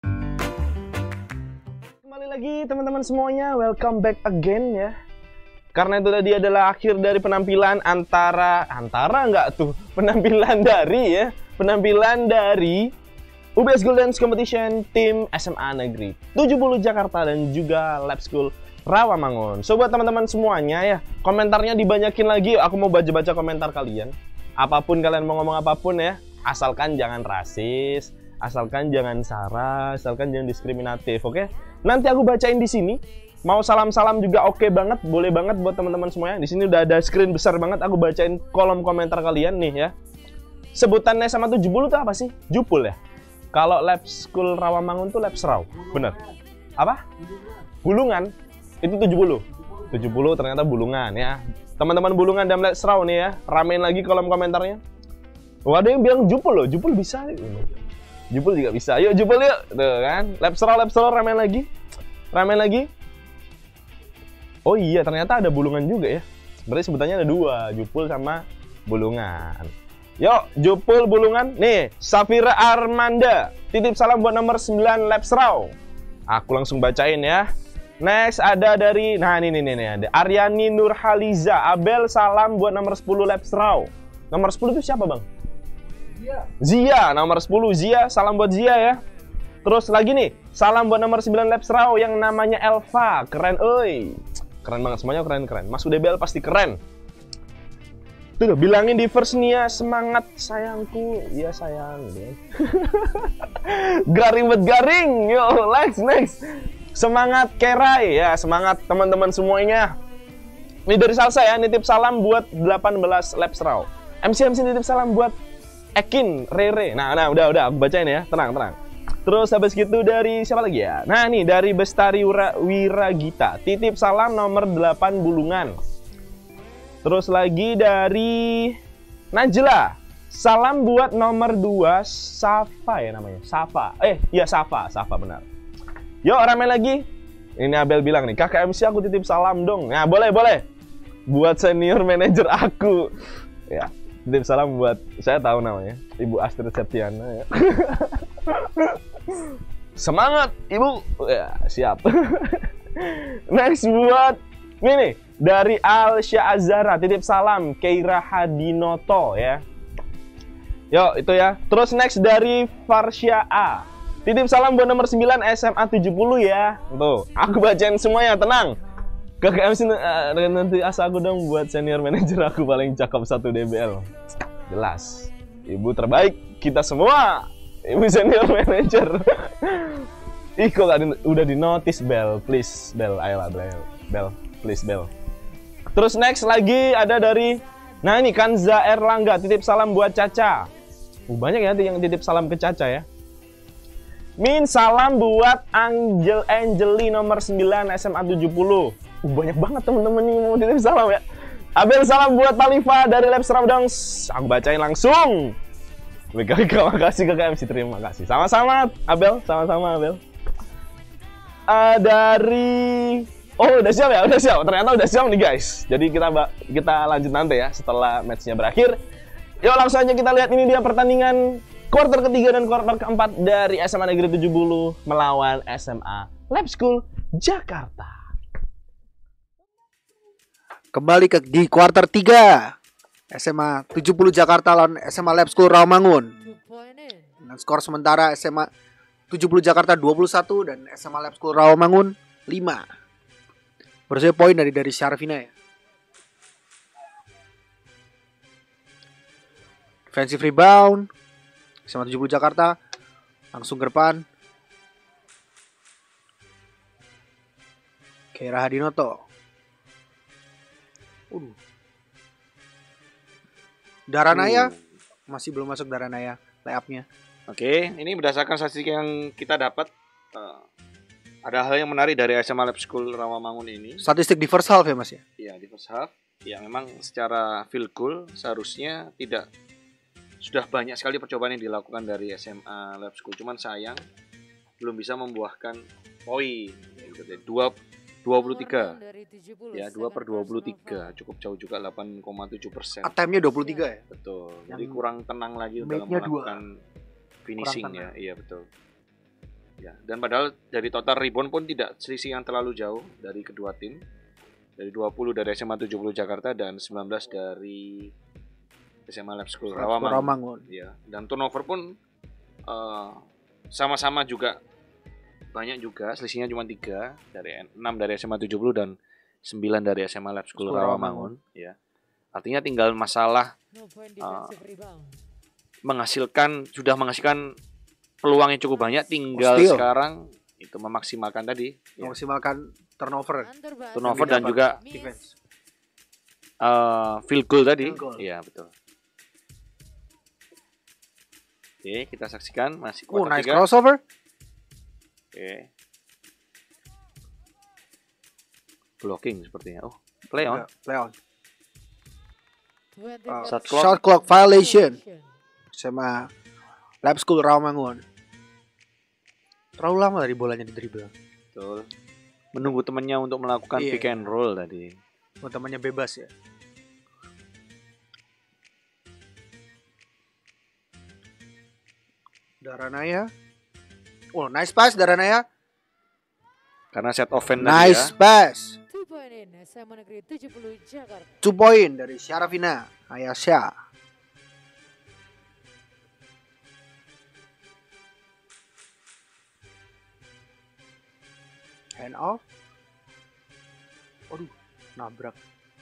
Kembali lagi teman-teman semuanya, welcome back again ya. Karena itu tadi adalah akhir dari penampilan antara antara nggak tuh penampilan dari ya penampilan dari U B S Gold Dance Competition tim S M A Negeri tujuh puluh Jakarta dan juga Lab School Rawamangun. So buat teman-teman semuanya ya, komentarnya dibanyakin lagi. Aku mau baca-baca komentar kalian. Apapun kalian mau ngomong apapun ya, asalkan jangan rasis, asalkan jangan sara, asalkan jangan diskriminatif, oke? Nanti aku bacain di sini. Mau salam-salam juga oke banget, boleh banget buat teman-teman semuanya. Di sini udah ada screen besar banget, aku bacain kolom komentar kalian nih ya. Sebutan S M A tujuh puluh itu apa sih? Jupul ya? Kalau Lab School Rawamangun tuh Lab Serau, bener? Apa? Bulungan? Itu tujuh puluh. tujuh puluh ternyata Bulungan ya. Teman-teman Bulungan dan Lab Serau nih ya, ramein lagi kolom komentarnya. Wah, ada yang bilang Jupul loh, Jupul bisa. Jupul juga bisa. Yuk Jupul yuk, tuh kan? Lab Serau, Lab Serau ramein lagi. Ramein lagi. Oh iya, ternyata ada Bulungan juga ya. Berarti sebutannya ada dua, Jupul sama Bulungan. Yuk, Jupul Bulungan. Nih, Safira Armanda. Titip salam buat nomor sembilan Lab Serau. Aku langsung bacain ya. Next ada dari, nah ini nih nih ada Aryani Nurhaliza. Abel salam buat nomor sepuluh Lab Serau. Nomor sepuluh itu siapa, Bang? Zia. Zia, nomor sepuluh Zia. Salam buat Zia ya. Terus lagi nih, salam buat nomor sembilan Lab Serau yang namanya Elva. Keren, oi. Keren banget, semuanya keren-keren. Mas U D B L pasti keren. Tuh, bilangin di first Nia, semangat sayangku. Iya sayang. Garing buat garing. Yo, next, next. Semangat Kerai. Ya, semangat teman-teman semuanya. Ini dari Salsa ya, nitip salam buat delapan belas Lab Serau. M C M C nitip salam buat Ekin, Rere. Nah, nah udah, udah. Aku bacain ya, tenang, tenang. Terus habis gitu dari siapa lagi ya? Nah nih dari Bestari Wira, Wiragita. Titip salam nomor delapan Bulungan. Terus lagi dari Najla. Salam buat nomor dua Safa ya namanya. Safa. Eh iya Safa, Safa benar. Yuk ramai lagi. Ini Abel bilang nih, kakak M C aku titip salam dong. Nah boleh, boleh. Buat senior manager aku. Ya, titip salam buat, saya tahu namanya, Ibu Astrid Septiana ya. Semangat Ibu ya, siap. Next buat ini nih dari Alsya Azara, titip salam Keira Hadinoto ya. Yuk itu ya. Terus next dari Farsya A, titip salam buat nomor sembilan S M A tujuh puluh ya. Tuh aku bacain semuanya, tenang. Kakak M C uh, nanti asa aku dong buat senior manager aku paling cakep satu D B L. Jelas Ibu terbaik kita semua. Ibu senior manager. Ih kok gak di, udah di notice Bel, please Bel, ayolah Bel, Bel, please Bel. Terus next lagi ada dari, nah ini Kanza Erlangga, titip salam buat Caca. Uh, banyak ya yang titip salam ke Caca ya. Min salam buat Angel Angeli nomor sembilan S M A tujuh puluh. Uh, banyak banget temen-temen yang mau titip salam ya. Abel salam buat Talifa dari Lab Serau Dongs. Aku bacain langsung. Terima kasih kakak M C, terima kasih. Sama-sama Abel, sama-sama Abel. Uh, dari, oh udah siap ya, udah siap. Ternyata udah siap nih guys. Jadi kita kita lanjut nanti ya setelah matchnya berakhir. Yuk langsung aja kita lihat, ini dia pertandingan quarter ketiga dan quarter keempat dari S M A Negeri tujuh puluh melawan S M A Lab School Jakarta. Kembali ke di quarter tiga. S M A tujuh puluh Jakarta lawan S M A Lab School Rawamangun. Dengan skor sementara S M A tujuh puluh Jakarta dua puluh satu dan S M A Lab School Rawamangun lima. Berarti poin dari dari Syarvina ya. Defensive rebound. S M A tujuh puluh Jakarta langsung ke depan. Keira Hadinoto. Uh. Daranaya uh. masih belum masuk Daranaya layupnya. Oke, ini berdasarkan statistik yang kita dapat, uh, ada hal yang menarik dari S M A Lab School Rawamangun ini. Statistik di first half ya Mas ya? Iya di first half, ya memang secara field goal seharusnya tidak, sudah banyak sekali percobaan yang dilakukan dari S M A Lab School, cuman sayang belum bisa membuahkan poin. dua puluh tiga ya, dua per dua puluh tiga cukup jauh juga, delapan koma tujuh persen. Attempt-nya dua puluh tiga ya? Betul. Jadi kurang tenang lagi dalam melakukan finishing ya. Iya betul. Ya, dan padahal dari total rebound pun tidak selisih yang terlalu jauh dari kedua tim. dari dua puluh dari S M A tujuh puluh Jakarta dan sembilan belas dari S M A Lab School Rawamangun. Rawamangun. Ya, dan turnover pun uh, sama-sama juga banyak juga, selisihnya cuma tiga, dari enam dari S M A tujuh puluh dan sembilan dari S M A Lab School Rawamangun, ya. Artinya tinggal masalah uh, menghasilkan, sudah menghasilkan peluang yang cukup banyak, tinggal Still. sekarang itu memaksimalkan tadi, memaksimalkan turnover, turnover dan juga defense. Uh, field goal tadi, iya betul. Oke, kita saksikan masih Oh, kuarter nice tiga. crossover. Oke. Blocking sepertinya. Oh, play on. Yeah, play on. Uh, Shot shot, clock. clock violation sama Lab School Rawamangun. Terlalu lama dari bolanya di dribble. Betul. Menunggu temannya untuk melakukan Iya. pick and roll tadi. Oh, temannya bebas ya. Daranaya. Oh, nice pass Daranaya. Karena set offense Nice tadi ya. pass. Two point in S M A Negeri tujuh puluh Jakarta. Two point dari Syarafina Ayasya. Hand off. Waduh, nabrak.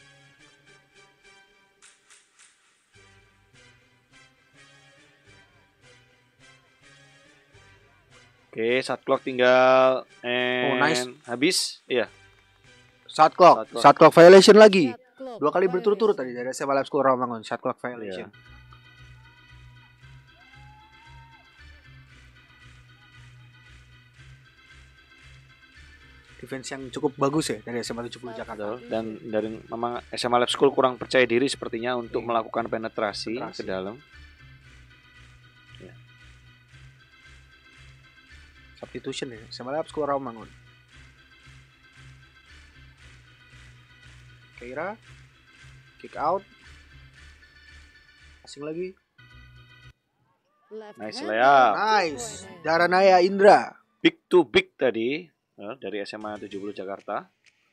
Oke, shot clock tinggal and Oh, nice. habis. Iya. Shot clock. Shot clock. Shot clock violation lagi. Dua kali berturut-turut tadi dari S M A Lab School Rawamangun. Shot clock violation. Iya. Defense yang cukup bagus ya dari S M A tujuh puluh Jakarta. Betul. Dan dari memang S M A Lab School kurang percaya diri sepertinya untuk melakukan penetrasi, Penetrasi. ke dalam. Substitution ya. S M A Lab School Rawamangun. Keira. Kick out. Passing lagi. Nice layup. Nice. Daranaya Indra. Big to big tadi ya, dari S M A tujuh puluh Jakarta.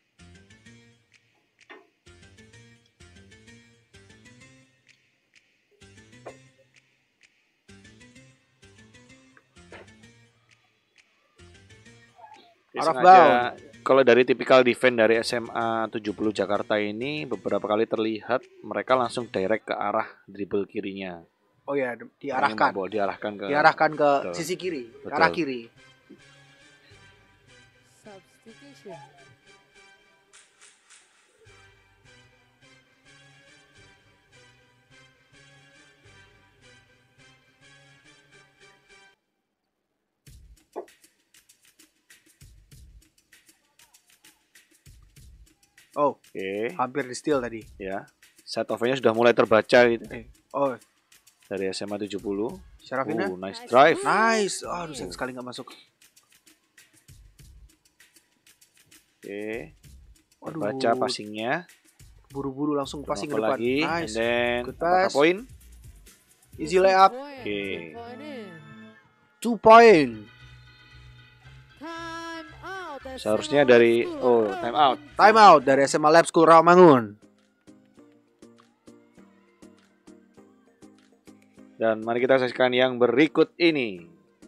Oke, Out of sengaja, bound. kalau dari tipikal defense dari S M A tujuh puluh Jakarta ini beberapa kali terlihat mereka langsung direct ke arah dribble kirinya. Oh ya, diarahkan. Bola diarahkan ke Diarahkan ke Betul. sisi kiri, ke Betul. arah kiri. Substitution. Oh, Oke. hampir di steal tadi. Ya. Set offense-nya sudah mulai terbaca gitu. Oh, Dari S M A tujuh puluh. Syarafina. Oh, nice drive. Nice. Oh, aduh, sayang sekali nggak masuk. Oke. Waduh. Terbaca passingnya. Buru-buru langsung passing ke Turnover depan. lagi. Nice. And then Good apakah pass. poin? Easy layup. Oke. Two point. Seharusnya dari oh time out. Time out dari S M A Lab School Rawamangun. Dan mari kita saksikan yang berikut ini.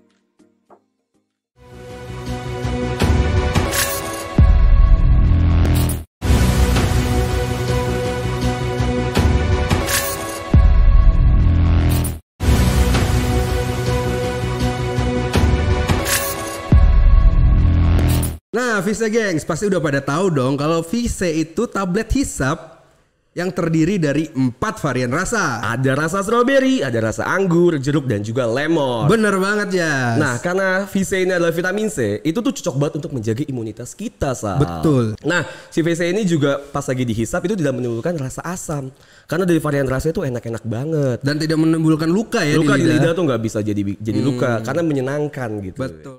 Nah, Vise Gengs, pasti udah pada tahu dong kalau Vise itu tablet hisap yang terdiri dari empat varian rasa. Ada rasa strawberry, ada rasa anggur, jeruk, dan juga lemon. Bener banget ya. Nah, karena Vise ini adalah vitamin C, itu tuh cocok banget untuk menjaga imunitas kita, Sal. Betul. Nah, si Vise ini juga pas lagi dihisap itu tidak menimbulkan rasa asam. Karena dari varian rasanya itu enak-enak banget. Dan tidak menimbulkan luka ya luka di di lidah. lidah tuh nggak bisa jadi jadi Hmm. luka karena menyenangkan gitu. Betul.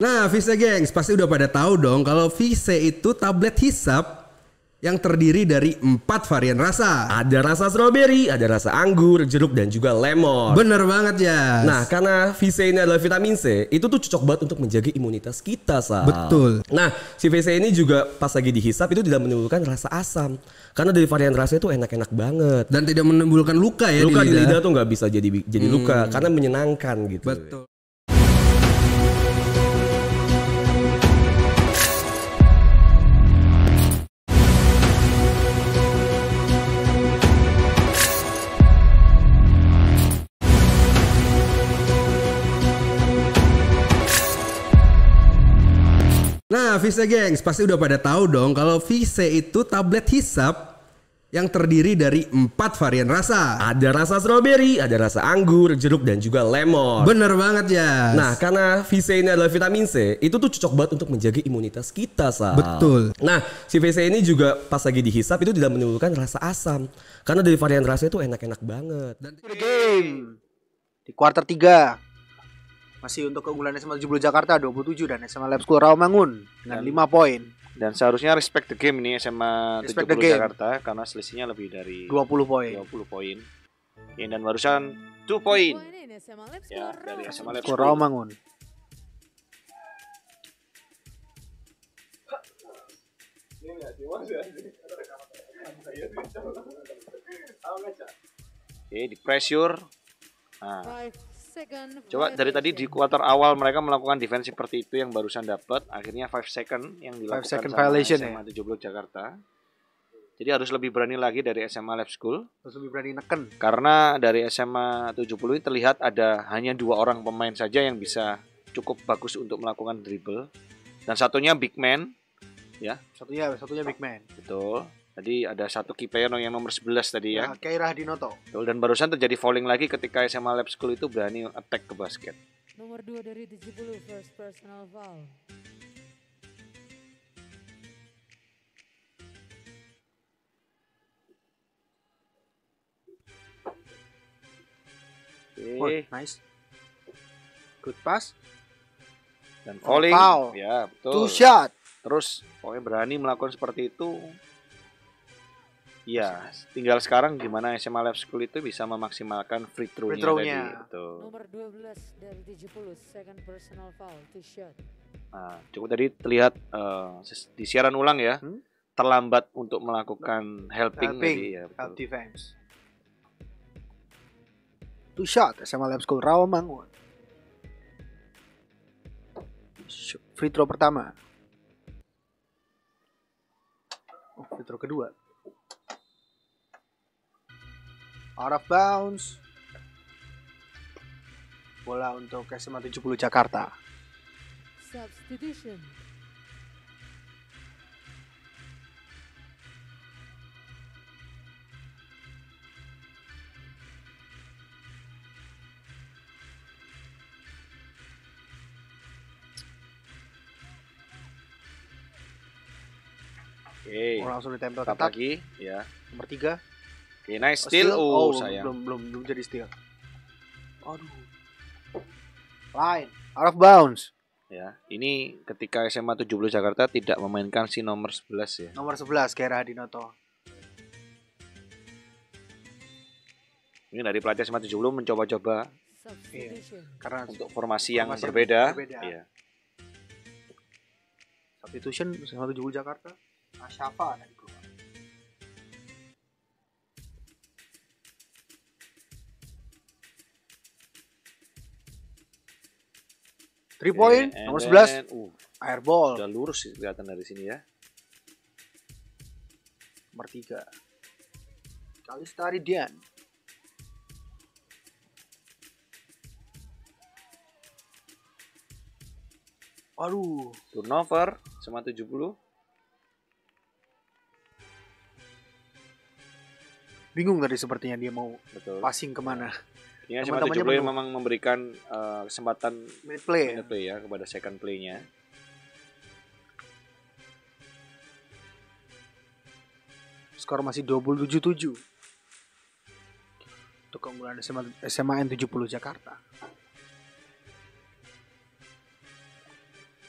Nah, Vise Gengs, pasti udah pada tahu dong kalau Vise itu tablet hisap yang terdiri dari empat varian rasa. Ada rasa stroberi, ada rasa anggur, jeruk, dan juga lemon. Bener banget ya. Nah, karena Vise ini adalah vitamin C, itu tuh cocok banget untuk menjaga imunitas kita, Sal. Betul. Nah, si Vise ini juga pas lagi dihisap itu tidak menimbulkan rasa asam. Karena dari varian rasanya itu enak-enak banget. Dan tidak menimbulkan luka ya luka di lidah. Luka di lidah tuh nggak bisa jadi jadi hmm. luka, karena menyenangkan gitu. Betul. Nah, Vise Gengs, pasti udah pada tahu dong kalau Vise itu tablet hisap yang terdiri dari empat varian rasa. Ada rasa stroberi, ada rasa anggur, jeruk, dan juga lemon. Bener banget ya. Nah, karena Vise ini adalah vitamin C, itu tuh cocok banget untuk menjaga imunitas kita, Sal. Betul. Nah, si Vise ini juga pas lagi dihisap itu tidak menimbulkan rasa asam. Karena dari varian rasanya itu enak-enak banget. Dan game di kuarter tiga. Masih untuk keunggulan S M A tujuh puluh Jakarta dua puluh tujuh dan S M A Lab School Rawamangun dengan lima poin. Dan seharusnya respect the game ini S M A Respect tujuh puluh the game. Jakarta karena selisihnya lebih dari dua puluh poin. dua puluh poin. Ya, dan barusan dua poin. Ya, dari S M A Lab School Rawamangun. Oke, di pressure. Nah, coba dari tadi di kuarter awal mereka melakukan defense seperti itu yang barusan dapat, akhirnya lima second yang dilakukan second sama violation S M A ya? tujuh puluh Jakarta. Jadi harus lebih berani lagi dari S M A Lab School. Harus lebih berani neken. Karena dari S M A tujuh puluh ini terlihat ada hanya dua orang pemain saja yang bisa cukup bagus untuk melakukan dribble. Dan satunya big man, ya. Satunya satunya big man. Betul. Tadi ada satu key player yang nomor sebelas tadi ya. Ya, Kairah Dinoto. Betul, dan barusan terjadi fouling lagi ketika S M A Lab School itu berani attack ke basket. Nomor dua dari tujuh puluh, first personal foul. Oke. Oh, nice. Good pass. Dan fouling. Foul. Ya, betul. Two shot. Terus pokoknya berani melakukan seperti itu. Ya, tinggal sekarang gimana S M A Lab School itu bisa memaksimalkan free throw-nya, Free throw-nya. tadi. Betul. Nomor dua belas dari tujuh puluh, second personal foul, two shot. Nah, cukup tadi terlihat uh, di siaran ulang ya, Hmm? terlambat untuk melakukan helping, Helping. tadi ya. Help Betul. defense. Two shot S M A Lab School Rawamangun. Free throw pertama. Oh, free throw kedua. Out of bounds. Bola untuk S M A tujuh puluh Jakarta. Substitution. Oke. Oh, langsung ditempel Tetap ketat. lagi, ya. Nomor tiga. Oke, nice Oh, steal. steal? Oh, Oh, sayang. belum belum belum jadi steal. Aduh. Line. Out of bounds. Ya, ini ketika S M A tujuh puluh Jakarta tidak memainkan si nomor sebelas ya. Nomor sebelas Kairah Dinoto. Ini dari pelatih S M A tujuh puluh mencoba-coba Iya. Karena untuk formasi yang formasi yang berbeda. berbeda. Iya. Substitution S M A tujuh puluh Jakarta. Asyafa dari keluar. Three point, Oke, nomor and sebelas. then, uh, Airball. Udah lurus sih kelihatan dari sini ya. Nomor tiga. Kalistari Dian. Waduh. Turnover S M A tujuh puluh. Bingung tadi sepertinya dia mau Betul. passing kemana. Ya, S M A tujuh puluh memang memberikan uh, kesempatan minute play. minute play ya kepada second play-nya. Skor masih dua puluh tujuh tujuh. Untuk keunggulan S M A, S M A N tujuh puluh Jakarta.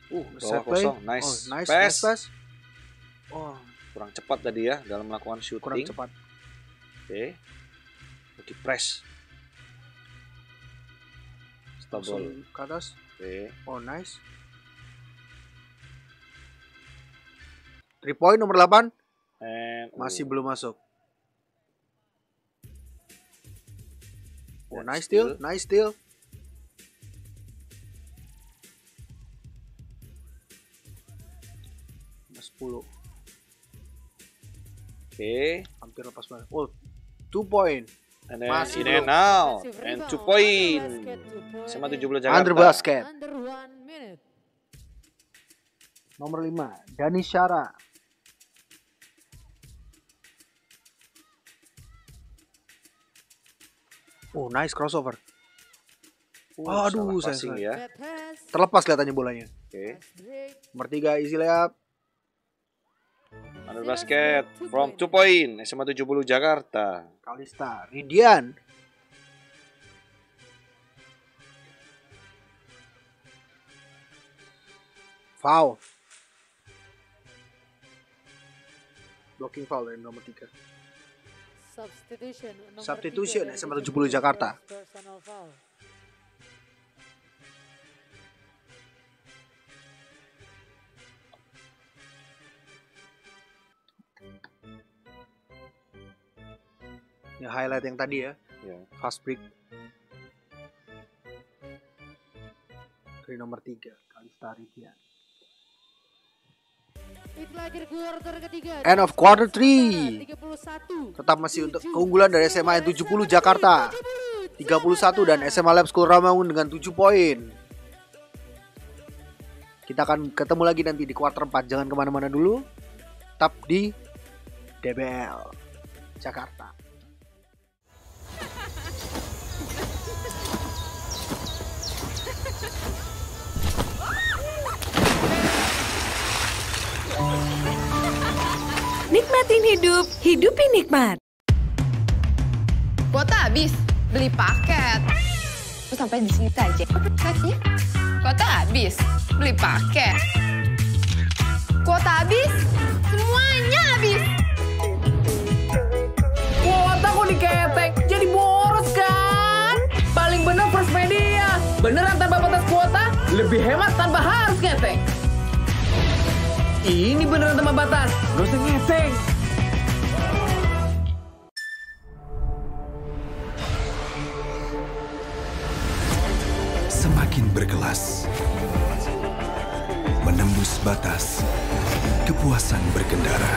Uh, Set bawah play. kosong. Nice. Oh, nice, pass. nice pass. Oh, Kurang cepat tadi ya dalam melakukan shooting. kurang cepat. Oke. Di press. Stop ball. Langsung ke atas. Oke. Oh, nice. Three point nomor delapan. And, Masih uh, belum masuk. Oh, Dan nice steal, nice steal. sepuluh. Oke. Hampir lepas banget. Oh, two point. And then Masih in belum. and now. And two point. S M A tujuh belas Jakarta. Under basket. Under one minute. Nomor lima, Dani Syara. Oh, nice crossover. Uh, Aduh, salah saya, passing saya. ya. Terlepas kelihatannya bolanya. Oke. Nomor tiga, easy layup. Under basket from two point. S M A tujuh puluh Jakarta. Kalista, Ridian. Foul. Blocking foul dari nomor tiga. Substitution. nomor Substitution tiga S M A tujuh puluh Jakarta. Personal foul. Ya, highlight yang tadi ya. Ya. Fast break. Dari nomor tiga, Kalista Ridian. Itu akhir quarter ketiga. End of quarter three. tiga puluh satu. Tetap masih untuk keunggulan dari S M A tujuh puluh Jakarta. tiga puluh satu dan S M A Lab School Ramangun dengan tujuh poin. Kita akan ketemu lagi nanti di quarter empat. Jangan kemana-mana dulu. Tetap di D B L Jakarta. Nikmatin hidup, hidupi nikmat. Kuota habis, beli paket. Terus sampai di sini aja. Kasih. Kuota habis, beli paket. Kuota habis, semuanya habis. Kuota kok diketek, jadi boros kan? Paling bener First Media. Beneran tanpa batas kuota, lebih hemat tanpa harus ngetek. Ini beneran tanpa batas, gak usah ngetek. Semakin berkelas, menembus batas, kepuasan berkendara.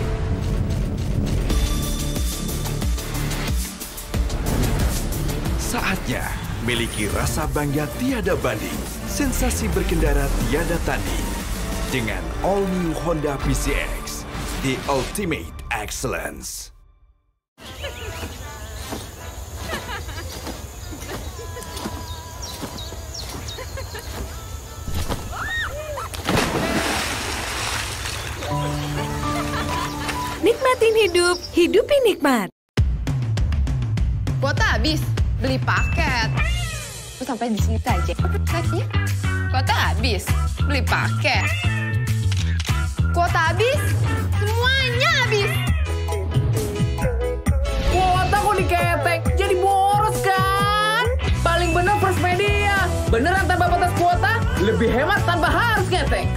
Saatnya miliki rasa bangga tiada banding, sensasi berkendara tiada tanding. Dengan All New Honda P C X, the ultimate excellence. Nikmatin hidup, hidupi nikmat. Kuota habis, beli paket. Terus sampai di sini aja. Kasih. Kuota habis, beli paket. Kuota habis, semuanya habis. Kuota kok diketek, jadi boros kan? Paling bener First Media. Beneran tanpa batas kuota, lebih hemat tanpa harus ngetek.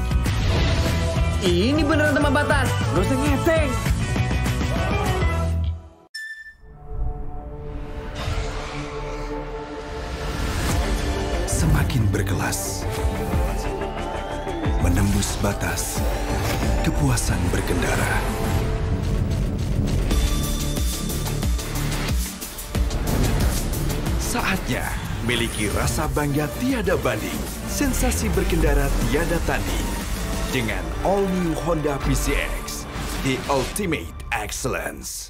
Ini beneran tanpa batas, gak usah ngetek. Semakin berkelas, menembus batas, kepuasan berkendara. Saatnya miliki rasa bangga tiada banding, sensasi berkendara tiada tanding. Dengan All New Honda P C X, the ultimate excellence.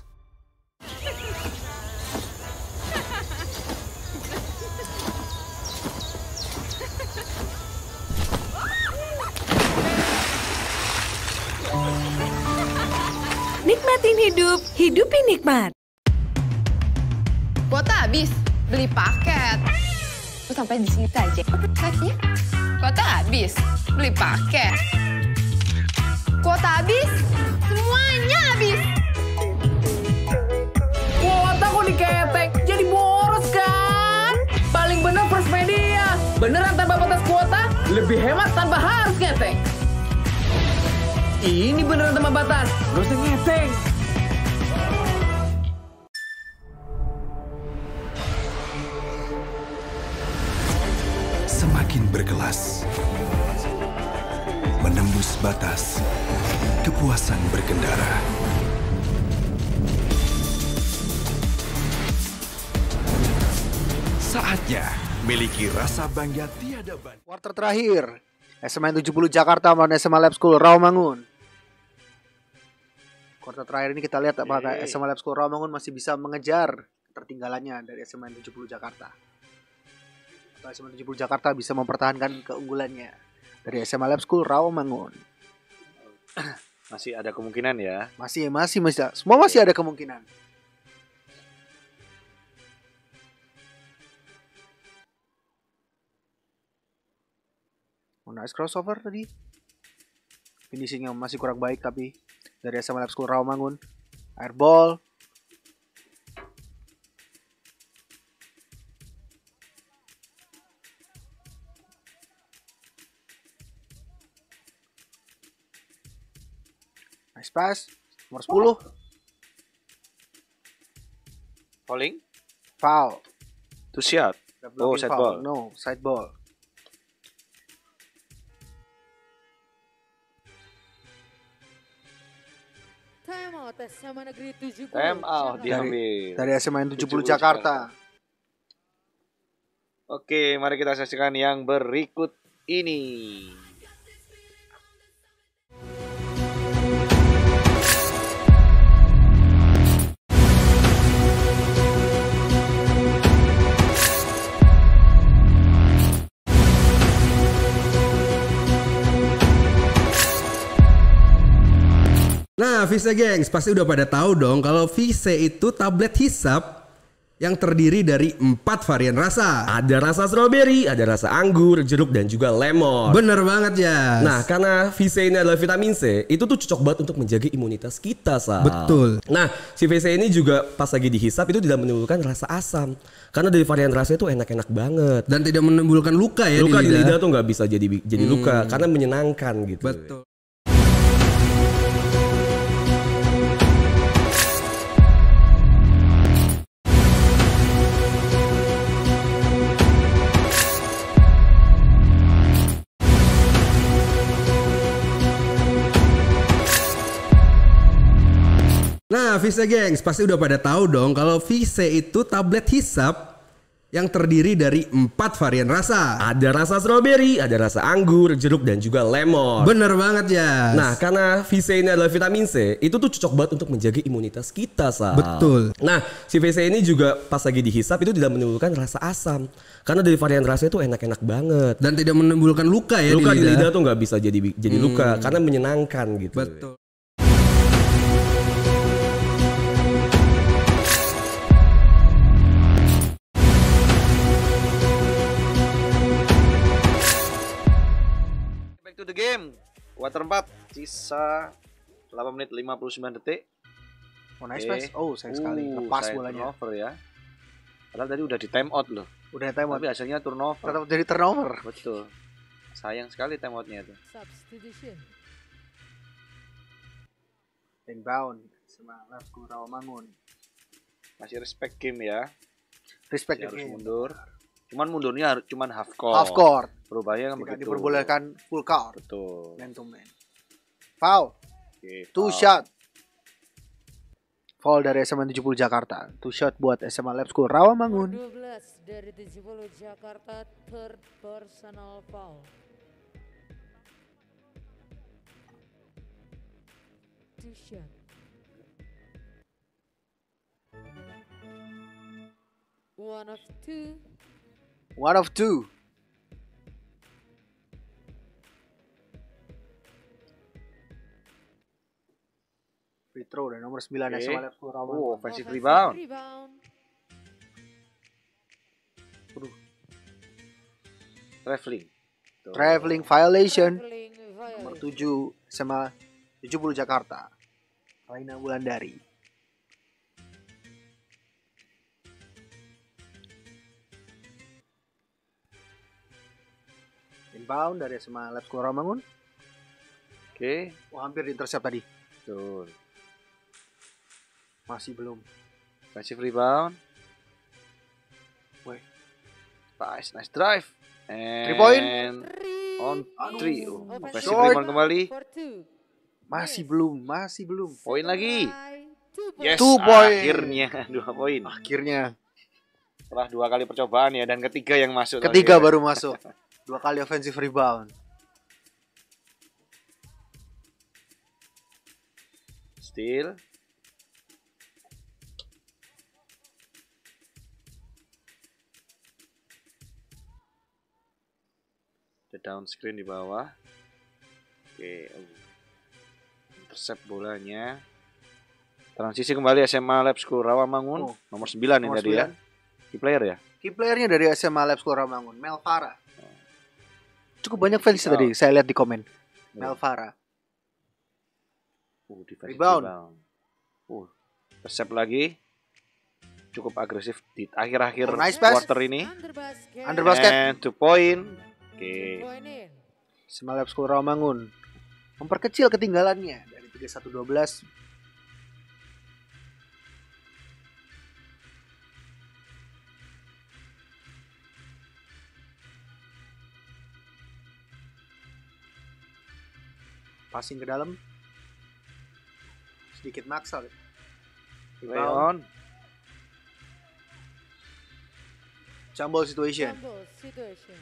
Nikmatin hidup, hidupi nikmat. Kuota habis, beli paket. Terus sampai di sini aja. Kasih. Kuota habis, beli paket. Kuota habis, semuanya habis. Kuota kok diketek, jadi boros kan? Paling bener First Media. Beneran tanpa batas kuota, lebih hemat tanpa harus ngetek. Ini beneran tanpa batas, gak usah ngetek. Semakin berkelas, menembus batas, kepuasan berkendara. Saatnya miliki rasa bangga tiada banding. Quarter terakhir, S M A tujuh puluh Jakarta melawan S M A Lab School Rawamangun. Quarter terakhir ini kita lihat apakah S M A Lab School Rawamangun masih bisa mengejar ketertinggalannya dari S M A tujuh puluh Jakarta. Atau S M A tujuh puluh Jakarta bisa mempertahankan keunggulannya dari S M A Lab School Rawamangun. Masih ada kemungkinan ya. Masih, masih, masih. Semua masih ada kemungkinan. Oh, nice crossover tadi. Finishingnya masih kurang baik tapi dari S M A Lab School Rawamangun. Airball. Nice pass. Nomor sepuluh. Falling? Foul. Two shot. Oh, side ball. No, side ball. Time out S M A Negeri tujuh puluh. Time out Dari, diambil. dari S M A tujuh puluh Jakarta. Oke, mari kita saksikan yang berikut ini. Nah, Vise Gengs, pasti udah pada tahu dong kalau Vise itu tablet hisap yang terdiri dari empat varian rasa. Ada rasa strawberry, ada rasa anggur, jeruk, dan juga lemon. Bener banget ya. Nah, karena Vise ini adalah vitamin C, itu tuh cocok banget untuk menjaga imunitas kita, Sal. Betul. Nah, si Vise ini juga pas lagi dihisap itu tidak menimbulkan rasa asam. Karena dari varian rasanya itu enak-enak banget. Dan tidak menimbulkan luka ya luka di lidah. Luka di lidah tuh nggak bisa jadi jadi hmm. luka, karena menyenangkan gitu. Betul. Nah, Vise Gengs, pasti udah pada tahu dong kalau Vise itu tablet hisap yang terdiri dari empat varian rasa. Ada rasa strawberry, ada rasa anggur, jeruk, dan juga lemon. Bener banget ya. Nah, karena Vise ini adalah vitamin C, itu tuh cocok banget untuk menjaga imunitas kita, Sal. Betul. Nah, si Vise ini juga pas lagi dihisap itu tidak menimbulkan rasa asam. Karena dari varian rasanya itu enak-enak banget. Dan tidak menimbulkan luka ya luka di lidah. Luka di lidah tuh nggak bisa jadi jadi hmm. luka, karena menyenangkan gitu. Betul. To the game, quarter empat, sisa delapan menit lima puluh sembilan detik. Oh, nice pass. Oh, sayang sekali. Lepas bolanya. Turnover ya. Padahal tadi udah di time out loh. Udah time out. Tapi hasilnya turnover. Tetap jadi turnover. Betul. Sayang sekali time outnya itu. Substitution. Inbound sama Lab School Rawamangun. Masih respect game ya. Respect harus game. mundur. Cuman mundurnya harus cuman half court. Half court. Perubahannya kan tidak begitu. Diperbolehkan full court. Betul. Man to man. Foul. Okay, Two foul. shot. Foul dari S M A tujuh puluh Jakarta. Two shot buat S M A Lab School Rawamangun. dua belas dari tujuh puluh Jakarta, third personal foul. Two shot. One of two. One of two. Free throw dari nomor sembilan okay. S M A Lab School Rawamangun. Oh, offensive rebound. rebound. Traveling. Traveling violation. Traveling Nomor violation. tujuh S M A tujuh puluh Jakarta. Raina Wulandari. Inbound dari S M A Lab School Rawamangun. Oke. Oh, hampir intercept tadi. Betul. Masih belum. Kasih rebound. Woi. Nice, nice drive. And Three point. On three. Oh, kasih Short. rebound kembali. Masih belum, masih belum. Poin lagi. Yes, Two point. akhirnya dua poin. Akhirnya. Setelah dua kali percobaan ya, dan ketiga yang masuk. Ketiga tadi ya. baru masuk. Dua kali offensive rebound. Steal. Ada down screen di bawah. Oke. Oh. Intercept bolanya. Transisi kembali S M A Lab School Rawamangun. Oh. Nomor sembilan ini Nomor tadi ya. Key player ya. Key playernya dari S M A Lab School Rawamangun, Mel Farah. Cukup banyak fans Oh. tadi, saya lihat di komen. Oh. Mel Farah. Uh, defensive Rebound. rebound. Uh, intercept lagi. Cukup agresif di akhir-akhir Oh, nice pass. quarter ini. Under basket. Under basket. And two point. Oke. Point in. S M A Lab School Rawamangun memperkecil ketinggalannya dari tiga puluh satu dua belas. Passing ke dalam. Sedikit maksal. Play on. Jumble situation. Jumble situation.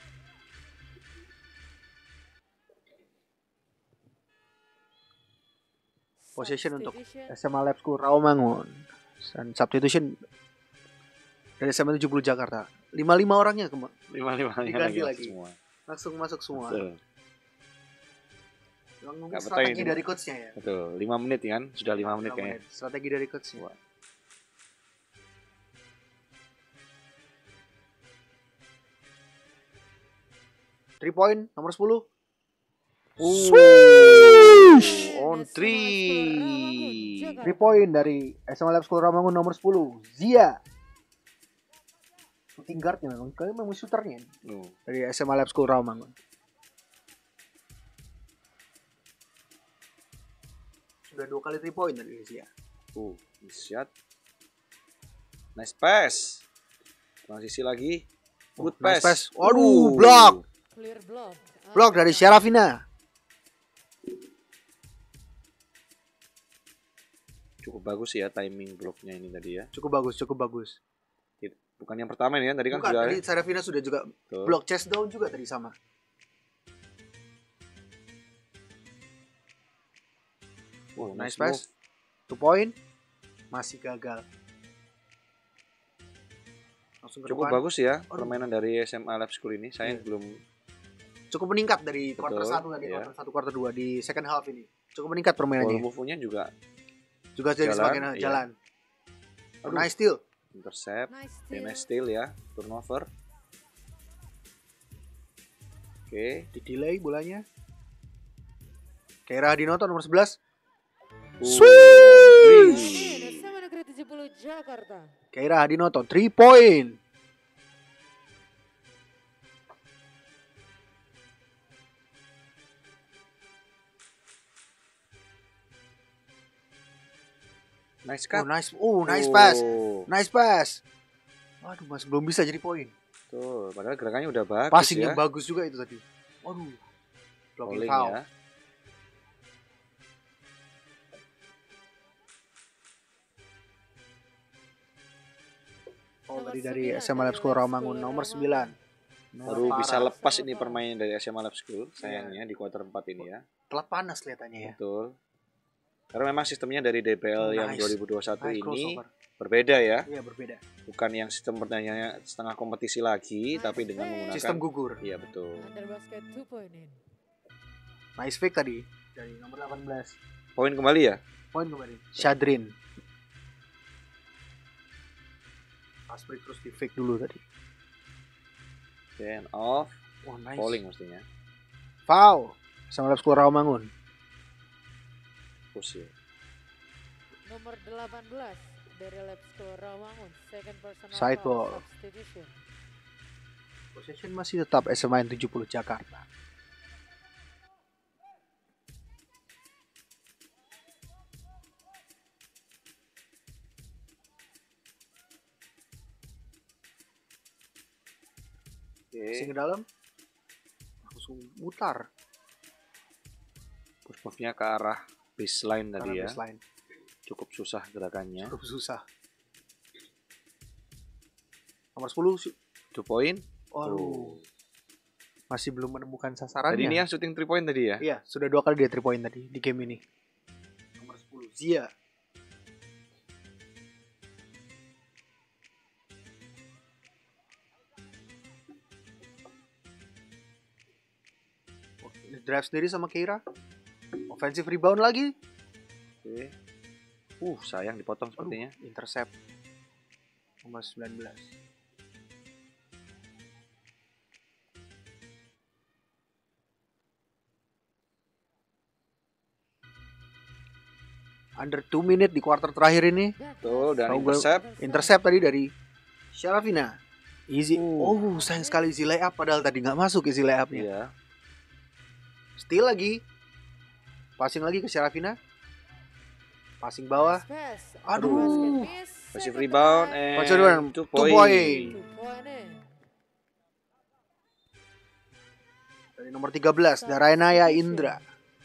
Possession untuk Substitution. S M A Lab School Rawamangun. Dan substitution dari S M A tujuh puluh Jakarta. lima puluh lima orangnya kema- Lima-limanya diganti lagi, lagi. semua. Langsung masuk semua. Betul. Memang mungkin Nggak betah strategi ini. dari coachnya ya. Betul. lima menit kan? Sudah lima menit lima kayaknya. menit. Strategi dari coachnya. Three point nomor sepuluh. Swish! On three. Three point dari S M A Lab School Rawamangun nomor sepuluh. Zia. Shooting guardnya memang. Kayaknya memang shooternya. Oh. Dari S M A Lab School Rawamangun. Sudah dua kali three point dari Zia. Uh, nice shot. Nice pass. Transisi lagi. Good Nice pass. pass. Waduh, block. Clear block. Block dari Syarafina. Cukup bagus ya timing blocknya ini tadi ya. Cukup bagus, cukup bagus. Bukan yang pertama ini kan, tadi kan Bukan, sudah. tadi Syarafina sudah juga Betul. block chest down juga tadi sama. Wow, Nice nice pass. move. Two point. Masih gagal. Langsung ke Cukup depan. bagus ya Aduh. permainan dari S M A Lab School ini. Saya Iya. belum Cukup meningkat dari Betul, quarter satu tadi, iya. quarter satu, quarter dua di second half ini. Cukup meningkat permainannya. ball move-nya juga Juga jadi jalan, semakin iya. jalan. Aduh. Nice steal. intercept, Nice Oke, steal. nice steal ya, turnover. Oke, Di delay bolanya. Keira Hadinoto nomor sebelas. Uh, Swish! S M A Negeri tujuh puluh Jakarta. Keira Hadinoto three point. nice Oh, cut. nice. Oh, nice pass. Oh, Nice pass. Waduh, masih belum bisa jadi poin. Tuh, padahal gerakannya udah bagus Passingnya ya. bagus juga itu tadi. Waduh. Blocking Falling foul. ya. Oh, Nomor tadi dari sembilan S M A Lab dari School Lab Rawamangun School nomor Rawamangun. sembilan. Baru Parah. bisa lepas ini permainan dari S M A Lab School, sayangnya di kuarter empat ini ya. Telat panas kelihatannya ya. Betul. Karena memang sistemnya dari D B L Oh, yang nice. dua ribu dua puluh satu Nice ini crossover. berbeda ya. Iya, berbeda. Bukan yang sistem pertanyaannya setengah kompetisi lagi, tapi dengan menggunakan Sistem gugur. Iya, betul. Under basket two point in. Nice fake tadi dari nomor delapan belas. Poin kembali ya. Poin kembali. Syadrin. Pas break terus di fake dulu tadi. Then off. Oh, nice. Falling mestinya. Foul. Sama Lab School Rawamangun. Push ya. Nomor delapan belas dari Lab School Rawamangun, second personal Side foul, ball. substitution. Possession masih tetap S M A N tujuh puluh Jakarta. Masih ke dalam. Langsung mutar. Push move-nya ke arah baseline tadi Arah ya. baseline. Cukup susah gerakannya. Cukup susah. Nomor sepuluh Two point. Waduh. Masih belum menemukan sasarannya. Tadi ini yang shooting three point tadi ya? Iya, sudah dua kali dia three point tadi di game ini. Nomor sepuluh Zia. Ini drive sendiri sama Keira. Offensive rebound lagi. Oke. Uh, sayang dipotong sepertinya. Aduh, intercept. Nomor sembilan belas. Under two minute di quarter terakhir ini. Tuh, dan Raugel- intercept. Intercept tadi dari Syarafina. Easy. Oh, sayang sekali easy layup padahal tadi nggak masuk easy layupnya. Iya. Still lagi. Passing lagi ke Syarafina. Passing bawah. Aduh. Passive rebound and Passive rebound. two Two point. point. Dari nomor tiga belas, Darainaya Indra.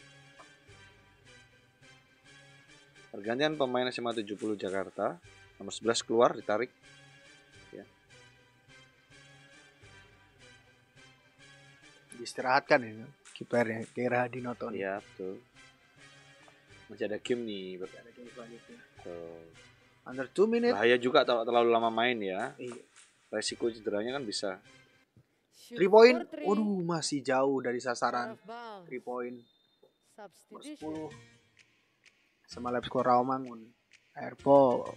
Pergantian pemain S M A tujuh puluh Jakarta. Nomor sebelas keluar, ditarik. Ya. Diistirahatkan ya kipernya Keira Hadinoto. Iya, betul. Masih ada game nih. Ada game selanjutnya. Tuh. Under two minute. Bahaya juga kalau terlalu lama main ya. Iya. Resiko cederanya kan bisa. three point. Waduh, masih jauh dari sasaran. three point. Nomor sepuluh. Sama Lab School Rawamangun. Airball.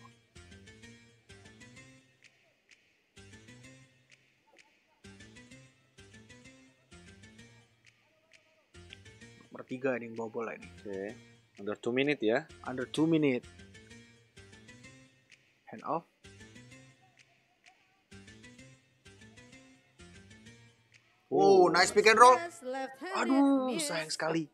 Nomor tiga ini yang bawa bola ini. Oke. Under two minute ya. Under two minute. Hand off. Oh, nice pick and roll. Aduh, sayang sekali.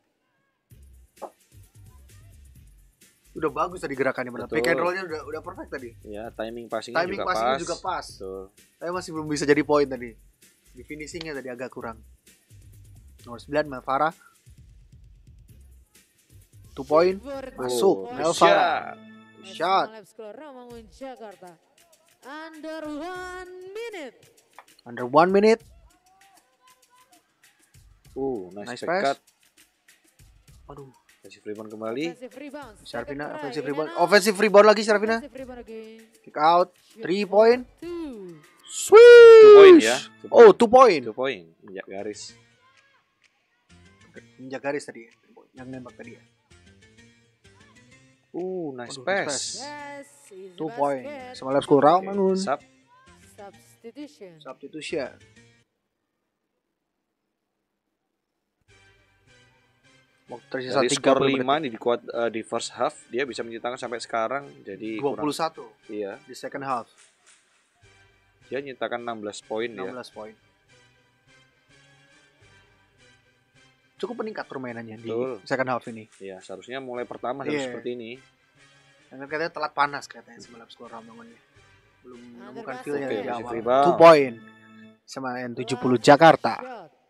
Udah bagus tadi gerakannya benar. Betul. Pick and rollnya udah udah perfect tadi. Ya, timing passingnya Timing juga passingnya pas. juga pas. Betul. Tapi masih belum bisa jadi poin tadi. Di finishingnya tadi agak kurang. Nomor sembilan Melvara. Two point. Masuk. Oh, Melvara. Shot. Lab School Rawamangun Jakarta. Under one minute. Under one minute. Uh, nice, Nice back pass. cut. Aduh. Offensive rebound kembali. Offensive rebound. Syarafina Second offensive try. rebound. In and out. Offensive rebound lagi Syarafina. Offensive rebound again. Kick out. Three point. Two. Swish. Two point ya. Two Oh, two point. Two point. Injak garis. Injak garis tadi. Yang nembak tadi ya. Uh, nice Aduh, pass. nice Yes, is Two basket. point. Sama Lab School Rawamangun. Sub. Substitution. Substitution. Waktu tersisa Dari tiga skor puluh lima menit. di, kuat, uh, di first half dia bisa menciptakan sampai sekarang jadi dua puluh satu kurang, iya. di second half. Dia nyiptakan enam belas poin ya. enam belas poin. Cukup meningkat permainannya Betul. di second half ini. Iya, seharusnya mulai pertama harus Iya. seperti ini. Yang katanya telat panas katanya sama Lab School Rawamangun. Belum menemukan feel-nya Oke, dari masih awal. rebound. Two point. Sama N tujuh puluh Jakarta.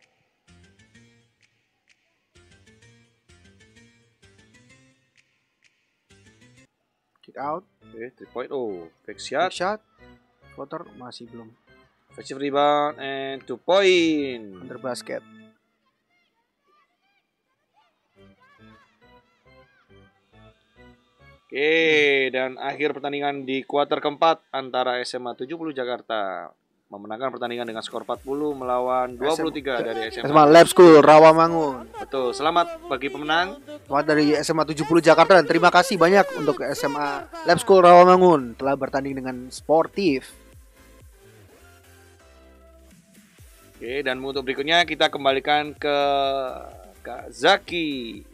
Kick out. Oke, three point. Oh, fake shot. Kick shot. Floater masih belum. Offensive rebound and two point. Under basket. Oke, dan akhir pertandingan di kuarter keempat antara S M A tujuh puluh Jakarta memenangkan pertandingan dengan skor empat puluh melawan dua puluh tiga dari S M A. S M A Lab School Rawamangun. Betul, selamat bagi pemenang. Selamat dari S M A tujuh puluh Jakarta dan terima kasih banyak untuk S M A Lab School Rawamangun telah bertanding dengan sportif. Oke, dan untuk berikutnya kita kembalikan ke Kak Zaki.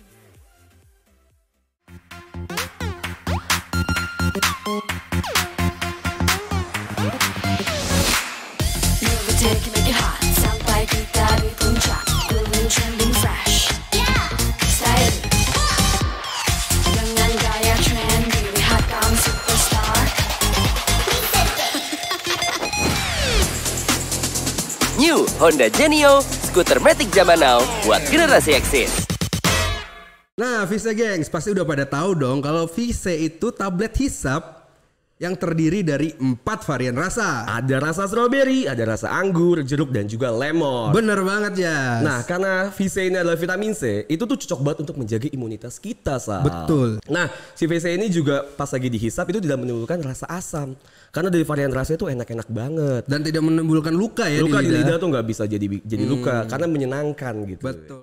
Take make it hot sampai kita di puncak. Gunung trending fresh. Style dengan gaya trendy, lihat kamu superstar. New Honda Genio, skuter matic zaman now buat generasi eksis. Nah, Vise gengs, pasti udah pada tahu dong kalau Vise itu tablet hisap yang terdiri dari empat varian rasa. Ada rasa strawberry, ada rasa anggur, jeruk, dan juga lemon. Bener banget ya. Nah, karena Vise ini adalah vitamin C, itu tuh cocok banget untuk menjaga imunitas kita, Sal. Betul. Nah, si Vise ini juga pas lagi dihisap itu tidak menimbulkan rasa asam. Karena dari varian rasanya itu enak-enak banget. Dan tidak menimbulkan luka ya luka di lidah. Luka di lidah tuh nggak bisa jadi jadi hmm. luka, karena menyenangkan gitu. Betul.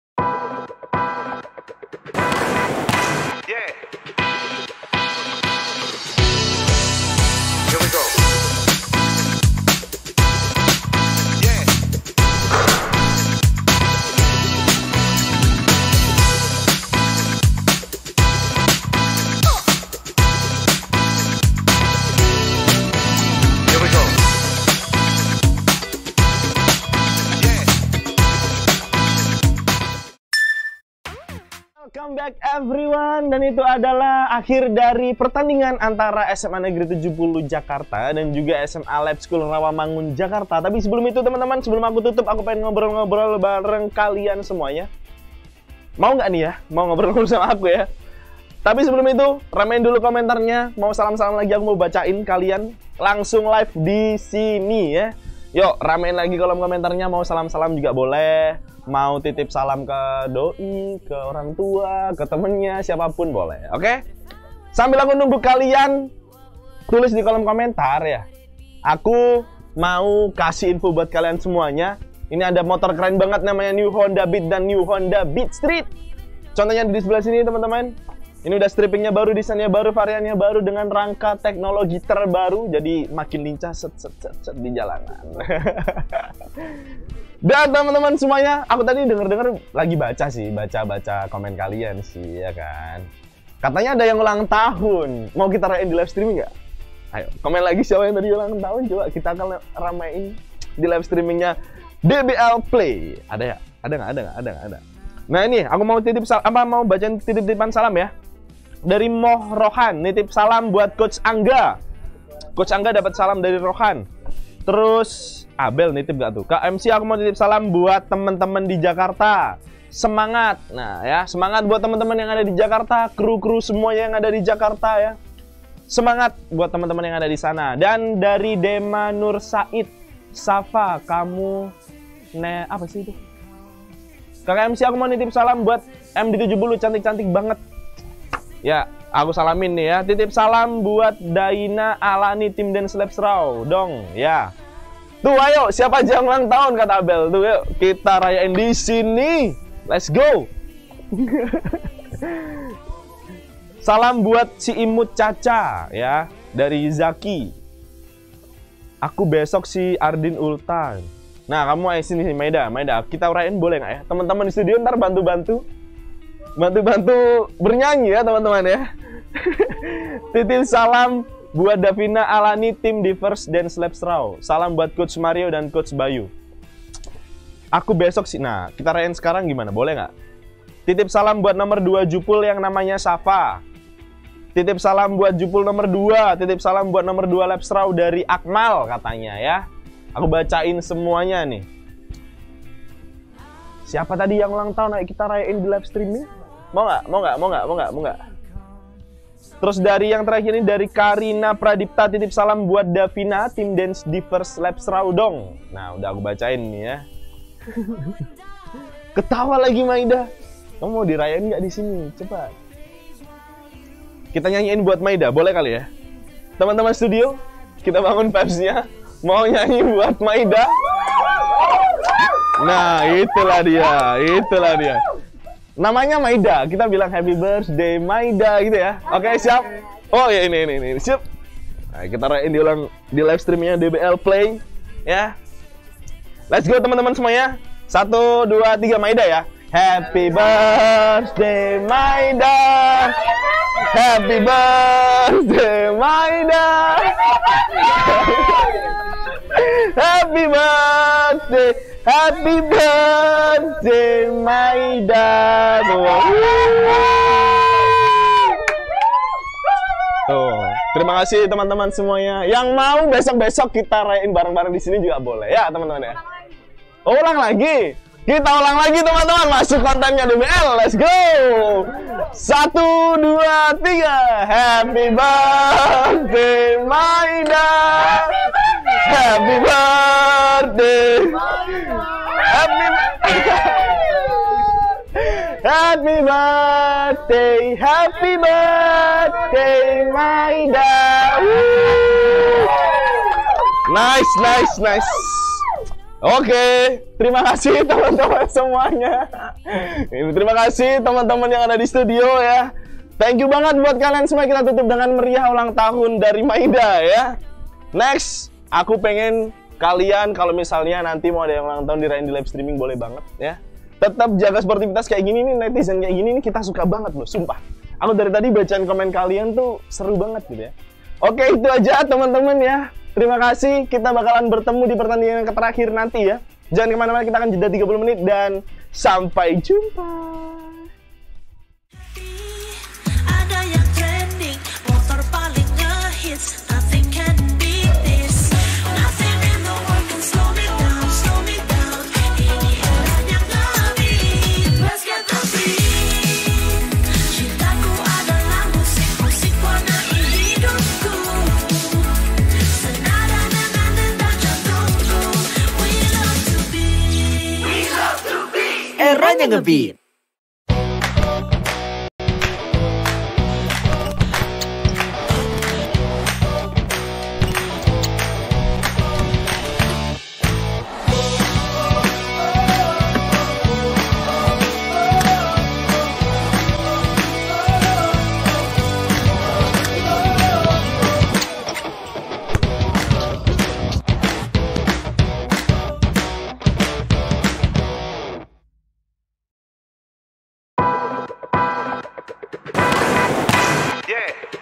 Welcome back everyone, dan itu adalah akhir dari pertandingan antara S M A Negeri tujuh puluh Jakarta dan juga S M A Lab School Rawamangun Jakarta. Tapi sebelum itu teman-teman, sebelum aku tutup, aku pengen ngobrol-ngobrol bareng kalian semuanya. Mau nggak nih ya? Mau ngobrol-ngobrol sama aku ya? Tapi sebelum itu, ramein dulu komentarnya. Mau salam-salam lagi, aku mau bacain kalian langsung live di sini ya. Yuk, ramein lagi kolom komentarnya. Mau salam-salam juga boleh. Mau titip salam ke doi, ke orang tua, ke temennya, siapapun boleh. Oke? Sambil aku nunggu kalian tulis di kolom komentar ya. Aku mau kasih info buat kalian semuanya. Ini ada motor keren banget namanya New Honda Beat dan New Honda Beat Street. Contohnya di sebelah sini teman-teman. Ini udah strippingnya baru, desainnya baru, variannya baru dengan rangka teknologi terbaru. Jadi makin lincah set set set, set di jalanan. Dan teman-teman semuanya, aku tadi denger-denger lagi baca sih, baca-baca komen kalian sih, ya kan. Katanya ada yang ulang tahun. Mau kita rayain di live streaming nggak? Ayo, komen lagi siapa yang tadi ulang tahun. Coba kita akan ramein di live streamingnya D B L Play. Ada ya? Ada nggak? Ada nggak? Ada nggak? Ada. Nah ini, aku mau titip salam, apa mau bacain titip-titipan salam ya. Dari Moh Rohan, nitip salam buat Coach Angga. Coach Angga dapat salam dari Rohan. Terus Abel nitip gak tuh? Kak M C, aku mau titip salam buat teman-teman di Jakarta. Semangat. Nah ya, semangat buat teman-teman yang ada di Jakarta, kru-kru semuanya yang ada di Jakarta ya. Semangat buat teman-teman yang ada di sana. Dan dari Dema Nur Said, Safa, kamu ne apa sih itu? Kakak M C, aku mau nitip salam buat M D tujuh puluh, cantik-cantik banget. Ya, aku salamin nih ya. Titip salam buat Daina Alani tim Dance Labs Raw dong ya. Tuh ayo, siapa aja yang ulang tahun kata Abel. Tuh yuk, kita rayain di sini. Let's go. Salam buat si Imut Caca ya, dari Zaki. Aku besok si Ardin Ultan. Nah, kamu ayo sini Maida, Maida. Kita rayain boleh nggak ya? Teman-teman di studio ntar bantu-bantu. Bantu-bantu bernyanyi ya teman-teman ya. Titip salam buat Davina Alani tim di First Dance Labs Raw. Salam buat Coach Mario dan Coach Bayu. Aku besok sih. Nah, kita rayain sekarang gimana? Boleh nggak? Titip salam buat nomor dua Jupul yang namanya Safa. Titip salam buat Jupul nomor dua. Titip salam buat nomor dua Labs Raw dari Akmal katanya ya. Aku bacain semuanya nih. Siapa tadi yang ulang tahun? Ayo kita rayain di live streaming. Mau nggak? Mau nggak? Mau nggak? Mau nggak? Mau nggak? Terus dari yang terakhir ini dari Karina Pradipta, titip salam buat Davina tim Dance di First Labs Raw dong. Nah, udah aku bacain nih ya. Ketawa lagi Maida. Kamu mau dirayain nggak di sini? Cepat. Kita nyanyiin buat Maida, boleh kali ya? Teman-teman studio, kita bangun vibes-nya. Mau nyanyi buat Maida? Nah, itulah dia, itulah dia. Namanya Maida, kita bilang happy birthday Maida gitu ya. Oke, siap? Oh ya ini ini ini, siap. Nah, kita rayain di ulang di live streamingnya D B L Play ya. Let's go teman-teman semuanya. Satu, dua, tiga, Maida ya. Happy birthday Maida. Happy birthday Maida. Happy birthday. Happy birthday Maida. Tuh, terima kasih teman-teman semuanya. Yang mau besok-besok kita rayain bareng-bareng di sini juga boleh ya, teman-teman ya. Oh, ulang lagi. Kita ulang lagi teman-teman. Masuk kontennya D B L. Let's go. Satu, dua, tiga. Happy birthday Maida. Happy birthday. Happy Happy birthday, happy birthday, Maida. Nice, nice, nice. Oke, terima kasih teman-teman semuanya. Terima kasih teman-teman yang ada di studio ya. Thank you banget buat kalian semua. Kita tutup dengan meriah ulang tahun dari Maida ya. Next, aku pengen kalian kalau misalnya nanti mau ada yang ulang tahun dirayain di live streaming boleh banget ya. Tetap jaga sportivitas kayak gini nih, netizen kayak gini nih kita suka banget loh, sumpah. Aku dari tadi bacaan komen kalian tuh seru banget gitu ya. Oke, itu aja teman-teman ya. Terima kasih, kita bakalan bertemu di pertandingan yang terakhir nanti ya. Jangan kemana-mana, kita akan jeda tiga puluh menit dan sampai jumpa. Ada yang trending, motor paling ngehits, nothing can beat this. Nothing in the world can slow me down, slow me down. Ini eranya ngebeat, let's get the beat. Cintaku adalah musik, musik warnai hidupku. Senada dengan detak jantungku. We love to beat, we love to beat. Eranya ngebeat. Yeah.